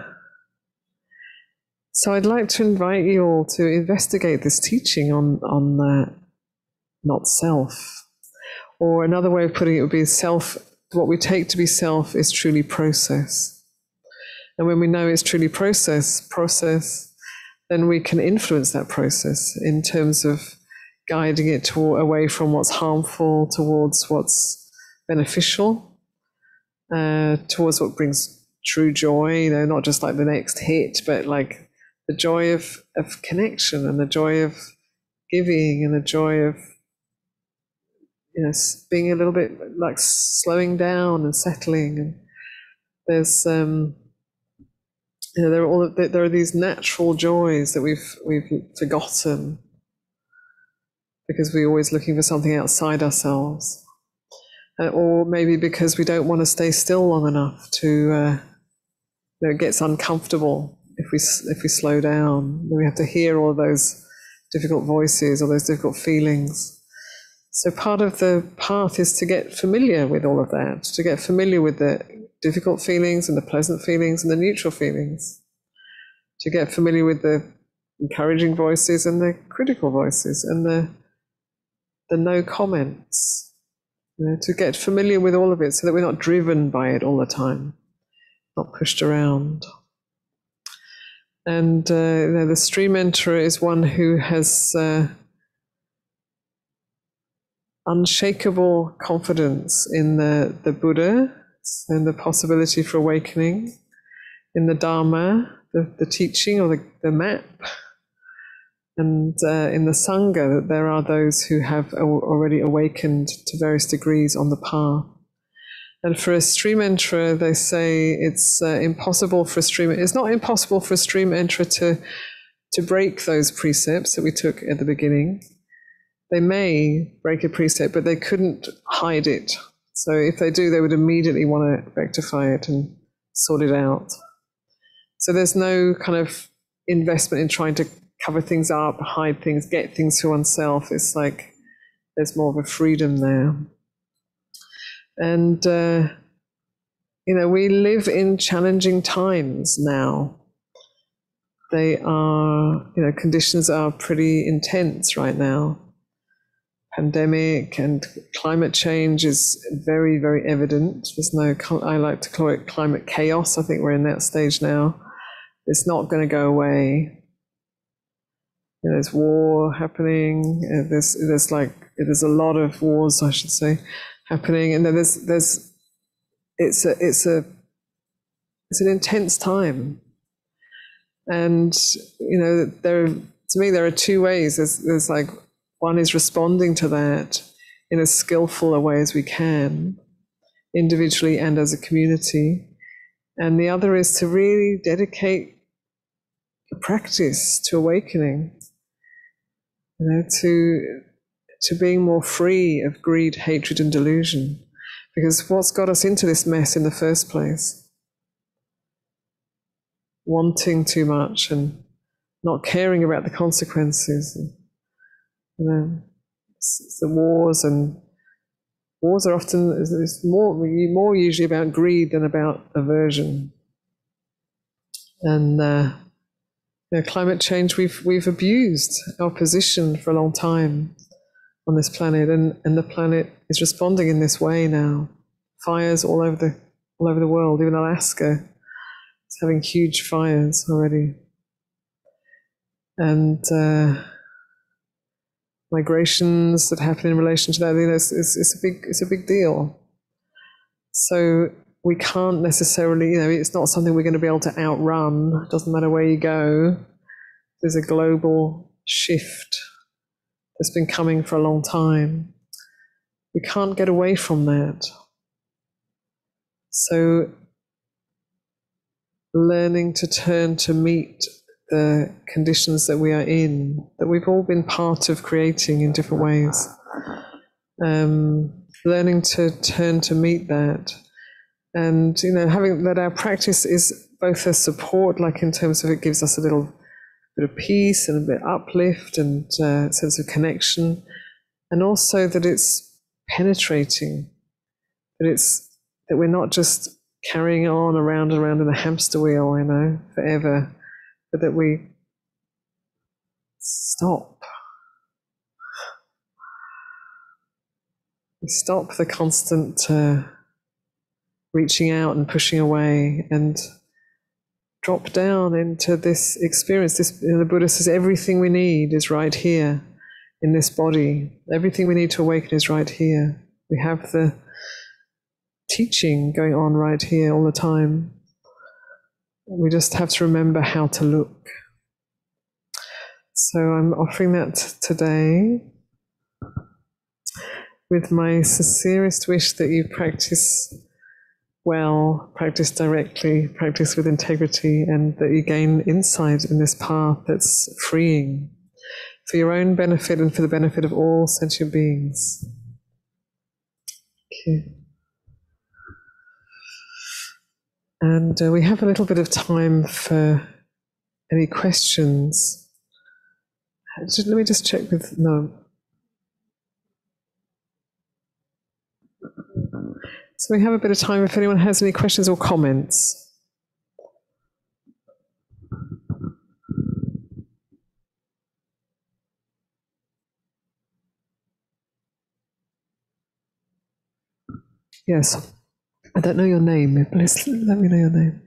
so I'd like to invite you all to investigate this teaching on not self. Or another way of putting it would be self. What we take to be self is truly process. And when we know it's truly process, then we can influence that process in terms of guiding it away from what's harmful towards what's beneficial, towards what brings true joy, not just like the next hit, but like the joy of connection and the joy of giving and the joy of being a little bit like slowing down and settling. And there's there are these natural joys that we've forgotten because we're always looking for something outside ourselves, or maybe because we don't want to stay still long enough to. It gets uncomfortable if we slow down. We have to hear all those difficult voices or those difficult feelings. So part of the path is to get familiar with all of that, to get familiar with the difficult feelings and the pleasant feelings and the neutral feelings, to get familiar with the encouraging voices and the critical voices and the no comments, to get familiar with all of it so that we're not driven by it all the time, not pushed around. And the stream enterer is one who has unshakable confidence in the Buddha and the possibility for awakening, in the Dharma, the teaching or the map, and in the Sangha, that there are those who have already awakened to various degrees on the path. And for a stream enterer, they say it's impossible for a stream. It's not impossible for a stream enterer to break those precepts that we took at the beginning. They may break a precept, but they couldn't hide it. So if they do, they would immediately want to rectify it and sort it out. So there's no kind of investment in trying to cover things up, hide things, get things to oneself. It's like there's more of a freedom there. And, we live in challenging times now. They are, conditions are pretty intense right now. Pandemic and climate change is very, very evident. I like to call it climate chaos. I think we're in that stage now. It's not going to go away. There's war happening. There's a lot of wars, I should say, happening, and then it's an intense time. And to me there are two ways. There's like, one is responding to that in as skillful a way as we can, individually and as a community. And the other is to really dedicate practice to awakening, to being more free of greed, hatred, and delusion. Because what's got us into this mess in the first place? Wanting too much and not caring about the consequences. It's the wars, and wars are often more usually about greed than about aversion. And climate change, we've abused our position for a long time on this planet, and the planet is responding in this way now. Fires all over the world, even Alaska is having huge fires already. And migrations that happen in relation to that, it's a big deal. So we can't necessarily, it's not something we're going to be able to outrun. It doesn't matter where you go. There's a global shift that's been coming for a long time. We can't get away from that. So learning to turn to meet the conditions that we are in, that we've all been part of creating in different ways. Learning to turn to meet that. And, having that our practice is both a support, like in terms of it gives us a little bit of peace and a bit of uplift and sense of connection, and also that it's penetrating, that we're not just carrying on around and around in the hamster wheel, forever, but that we stop. We stop the constant reaching out and pushing away, and drop down into this experience. The Buddha says everything we need is right here in this body. Everything we need to awaken is right here. We have the teaching going on right here all the time. We just have to remember how to look. So I'm offering that today with my sincerest wish that you practice well, practice directly, practice with integrity, and that you gain insight in this path that's freeing for your own benefit and for the benefit of all sentient beings. Thank you. And we have a little bit of time for any questions. Let me just check with no. So we have a bit of time if anyone has any questions or comments. Yes. I don't know your name. Please let me know your name.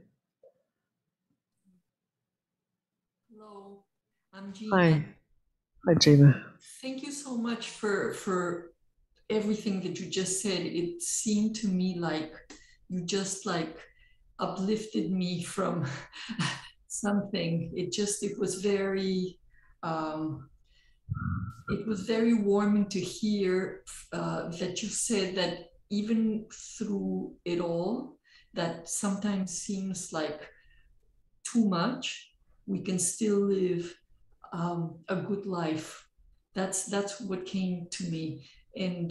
Hello, I'm Gina. Hi. Hi, Gina. Thank you so much for everything that you just said. It seemed to me like you just uplifted me from something. It was very warming to hear that you said that even through it all, that sometimes seems like too much, we can still live a good life. That's what came to me. And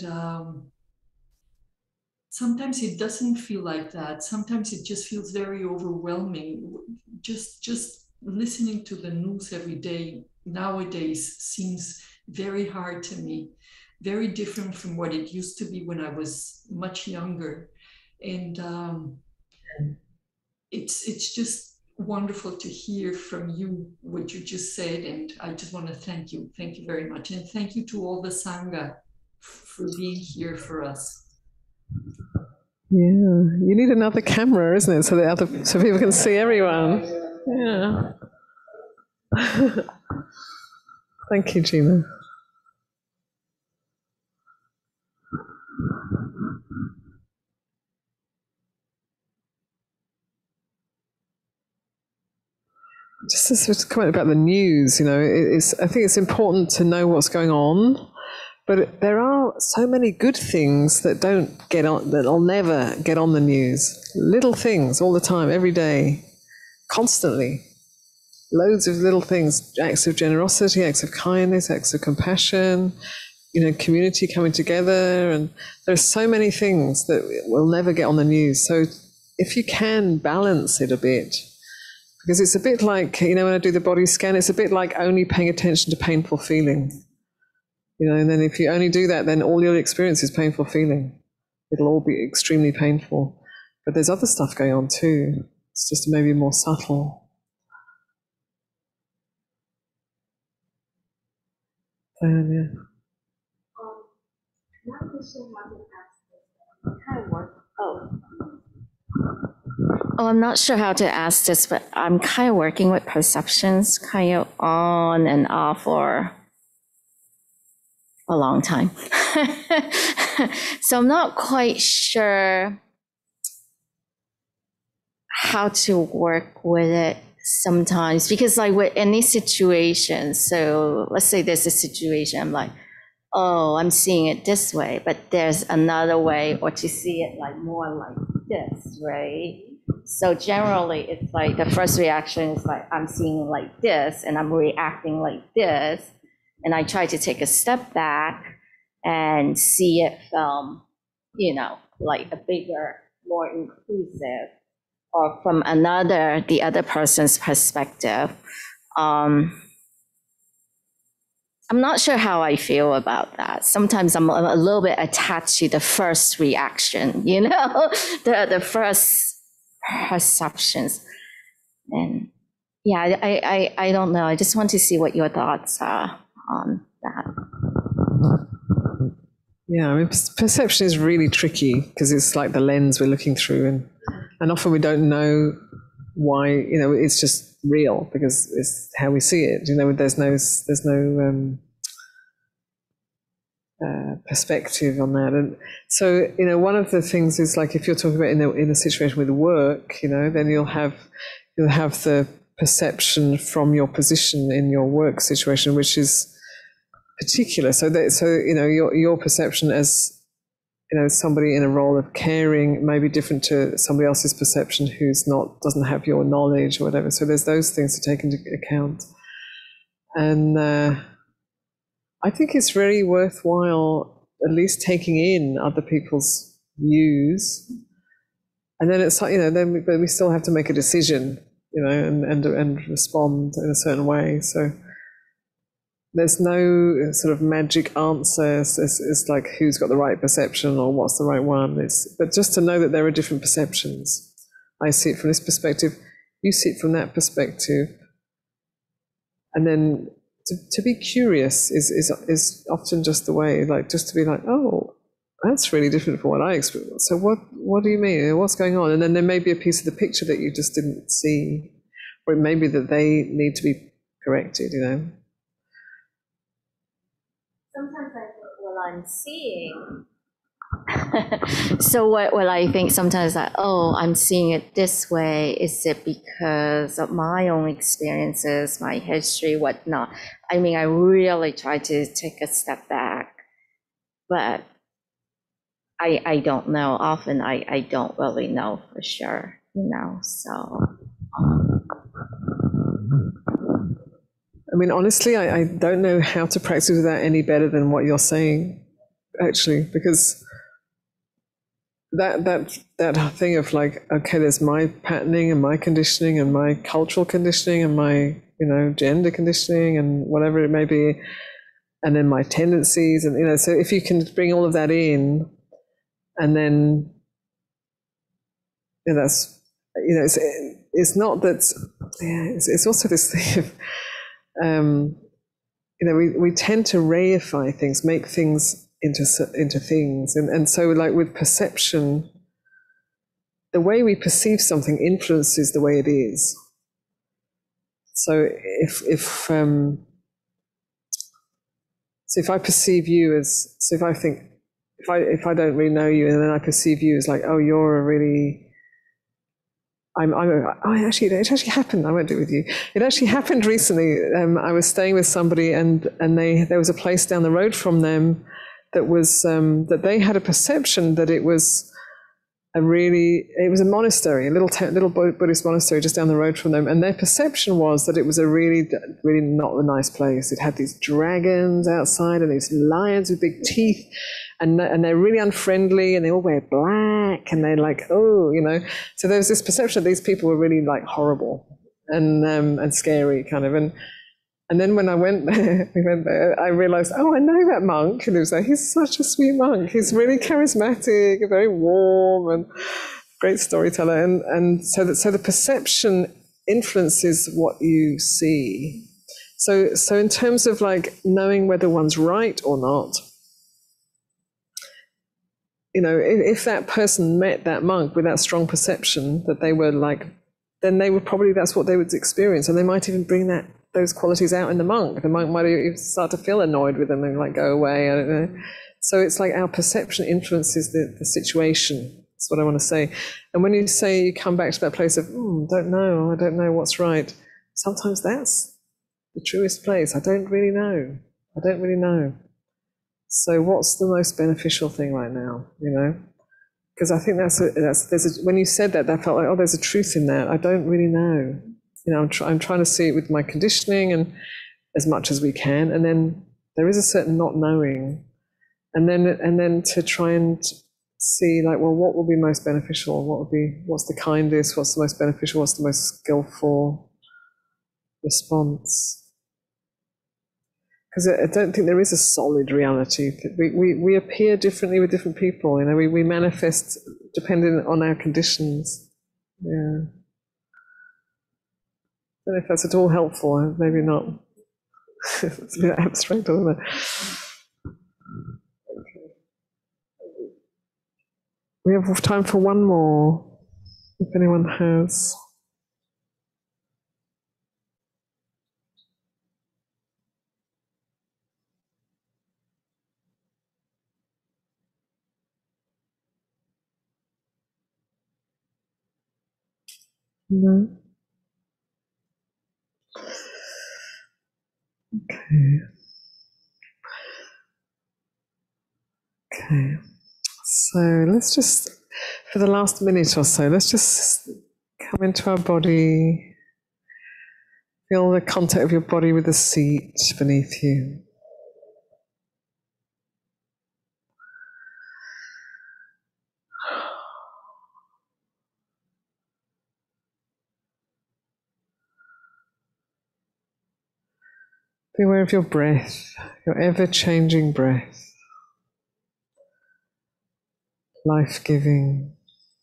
sometimes it doesn't feel like that. Sometimes it just feels very overwhelming. Just listening to the news every day nowadays seems very hard to me, very different from what it used to be when I was much younger. And it's just wonderful to hear from you what you just said, and I just want to thank you very much, and thank you to all the Sangha for being here for us. Yeah, you need another camera, isn't it, so people can see everyone. Yeah. Thank you, Gina. Just a comment about the news, I think it's important to know what's going on, but there are so many good things that don't get on, that'll never get on the news. Little things all the time, every day, constantly. loads of little things, acts of generosity, acts of kindness, acts of compassion, community coming together. And there's so many things that will never get on the news. So if you can balance it a bit, because it's a bit like, when I do the body scan, it's a bit like only paying attention to painful feeling. And then if you only do that, then all your experience is painful feeling. It'll all be extremely painful. But there's other stuff going on too. It's just maybe more subtle. Yeah. I'm not sure how to ask this, but I'm kind of working with perceptions kind of on and off for a long time. So I'm not quite sure how to work with it sometimes, because like with any situation, so let's say there's a situation, I'm like, oh, I'm seeing it this way, but there's another way, or to see it like more like this, right? So generally it's like the first reaction is like, I'm seeing it like this and I'm reacting like this. And I try to take a step back and see it from, like a bigger, more inclusive, or from the other person's perspective. I'm not sure how I feel about that. Sometimes I'm a little bit attached to the first reaction, the first perceptions. And yeah, I don't know. I just want to see what your thoughts are on that. Yeah, I mean, perception is really tricky because it's like the lens we're looking through, and often we don't know why. It's just real because it's how we see it. There's no perspective on that. And so, one of the things is like if you're talking about in a situation with work, then you'll have the perception from your position in your work situation, which is particular. So your perception as somebody in a role of caring may be different to somebody else's perception doesn't have your knowledge or whatever. So there's those things to take into account. And I think it's very worthwhile at least taking in other people's views, and then it's but we still have to make a decision, and respond in a certain way. So there's no sort of magic answer. It's like who's got the right perception or what's the right one. But just to know that there are different perceptions. I see it from this perspective, you see it from that perspective, and then to be curious is often just the way, like just to be like, oh, that's really different from what I experienced. So what do you mean? What's going on? And then there may be a piece of the picture that you just didn't see, or it may be that they need to be corrected. Sometimes I think what I'm seeing. So what I think sometimes like, oh, I'm seeing it this way. Is it because of my own experiences, my history, whatnot? I mean, I really try to take a step back, but I don't know. Often I don't really know for sure, so. I mean, honestly, I don't know how to practice with that any better than what you're saying, actually, because that thing of like, okay, there's my patterning and my conditioning and my cultural conditioning and my, gender conditioning and whatever it may be, and then my tendencies, and, so if you can bring all of that in, and then, that's, it's not that, it's also this thing of, we tend to reify things, make things into things, and so like with perception, the way we perceive something influences the way it is. So if I perceive you as, so if I think, if I don't really know you and then I perceive you as like, oh, you're a really, it actually happened. I won't do it with you. It actually happened recently. I was staying with somebody, and there was a place down the road from them that was that they had a perception that it was it was a monastery, a little Buddhist monastery just down the road from them, and their perception was that it was a really not a nice place. It had these dragons outside and these lions with big teeth, and they're really unfriendly, and they all wear black, and they're like, oh, you know. So there was this perception that these people were really like horrible and scary, kind of. And then when we went there, I realized, oh, I know that monk. And he was like, he's such a sweet monk. He's really charismatic, very warm, and great storyteller. And so the perception influences what you see. So in terms of like knowing whether one's right or not, you know, if that person met that monk with that strong perception that they were like, then they would probably, that's what they would experience. And they might even bring those qualities out in the monk. The monk might even start to feel annoyed with them and like go away. I don't know. So it's like our perception influences the situation. That's what I want to say. And when you say you come back to that place of, I don't know what's right. Sometimes that's the truest place. I don't really know. So what's the most beneficial thing right now, you know? Because I think when you said that felt like, oh, there's a truth in that. I don't really know. You know, I'm trying to see it with my conditioning and as much as we can, and then there is a certain not knowing, and then to try and see like, well, what will be most beneficial? What's the kindest? What's the most beneficial? What's the most skillful response? Because I don't think there is a solid reality. We appear differently with different people. You know, we manifest depending on our conditions. Yeah. I don't know if that's at all helpful. Maybe not. It's a bit abstract, isn't it? Okay. We have time for one more, if anyone has. No? Okay. So let's just, for the last minute or so, let's just come into our body. Feel the contact of your body with the seat beneath you. Be aware of your breath, your ever-changing breath, life-giving.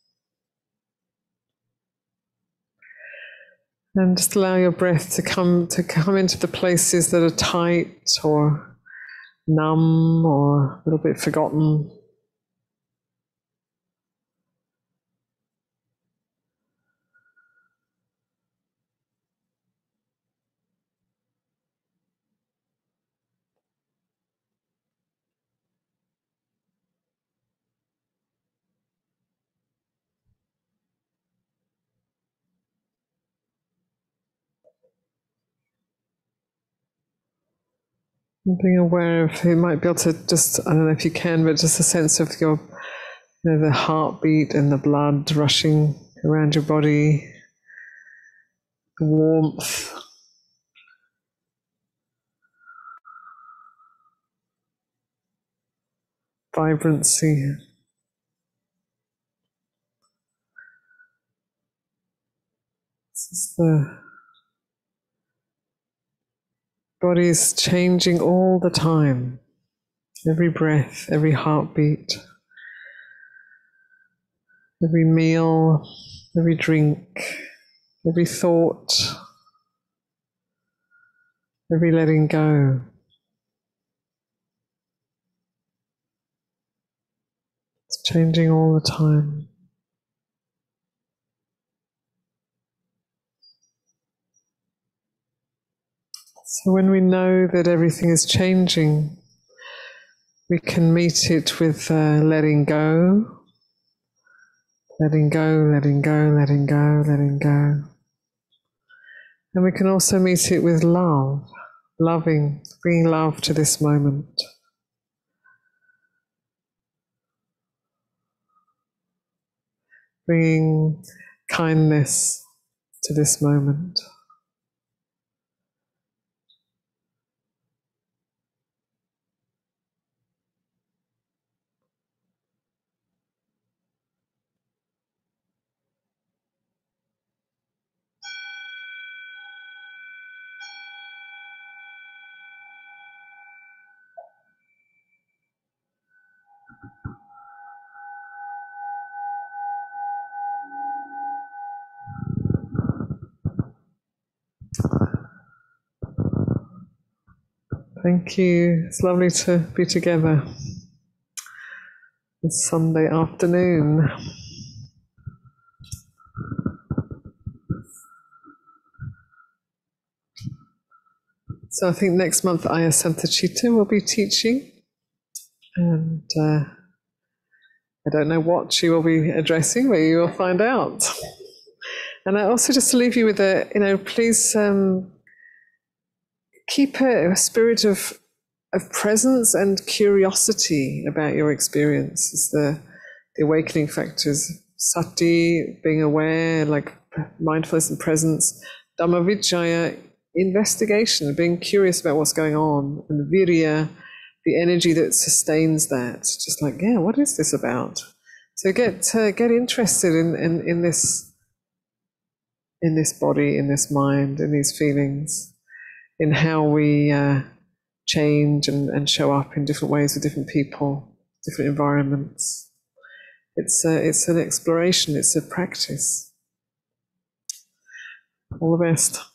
And just allow your breath to come into the places that are tight or numb or a little bit forgotten. And being aware of, you might be able to just, I don't know if you can, but just a sense of your, you know, the heartbeat and the blood rushing around your body, the warmth. Vibrancy. This is the body is changing all the time. Every breath, every heartbeat, every meal, every drink, every thought, every letting go. It's changing all the time. So when we know that everything is changing, we can meet it with letting go, letting go, letting go, letting go, letting go. And we can also meet it with love, loving, bringing love to this moment. bringing kindness to this moment. Thank you. It's lovely to be together this Sunday afternoon. So I think next month Ayya Anandabodhi will be teaching, and I don't know what she will be addressing, but you will find out. And I also just to leave you with please keep a spirit of presence and curiosity about your experience. It's the awakening factors. Sati, being aware, like mindfulness and presence. Dhammavicaya, investigation, being curious about what's going on. And virya, the energy that sustains that. Just like, yeah, what is this about? So get interested in this body, in this mind, in these feelings, in how we change and show up in different ways with different people, different environments. It's an exploration, it's a practice. All the best.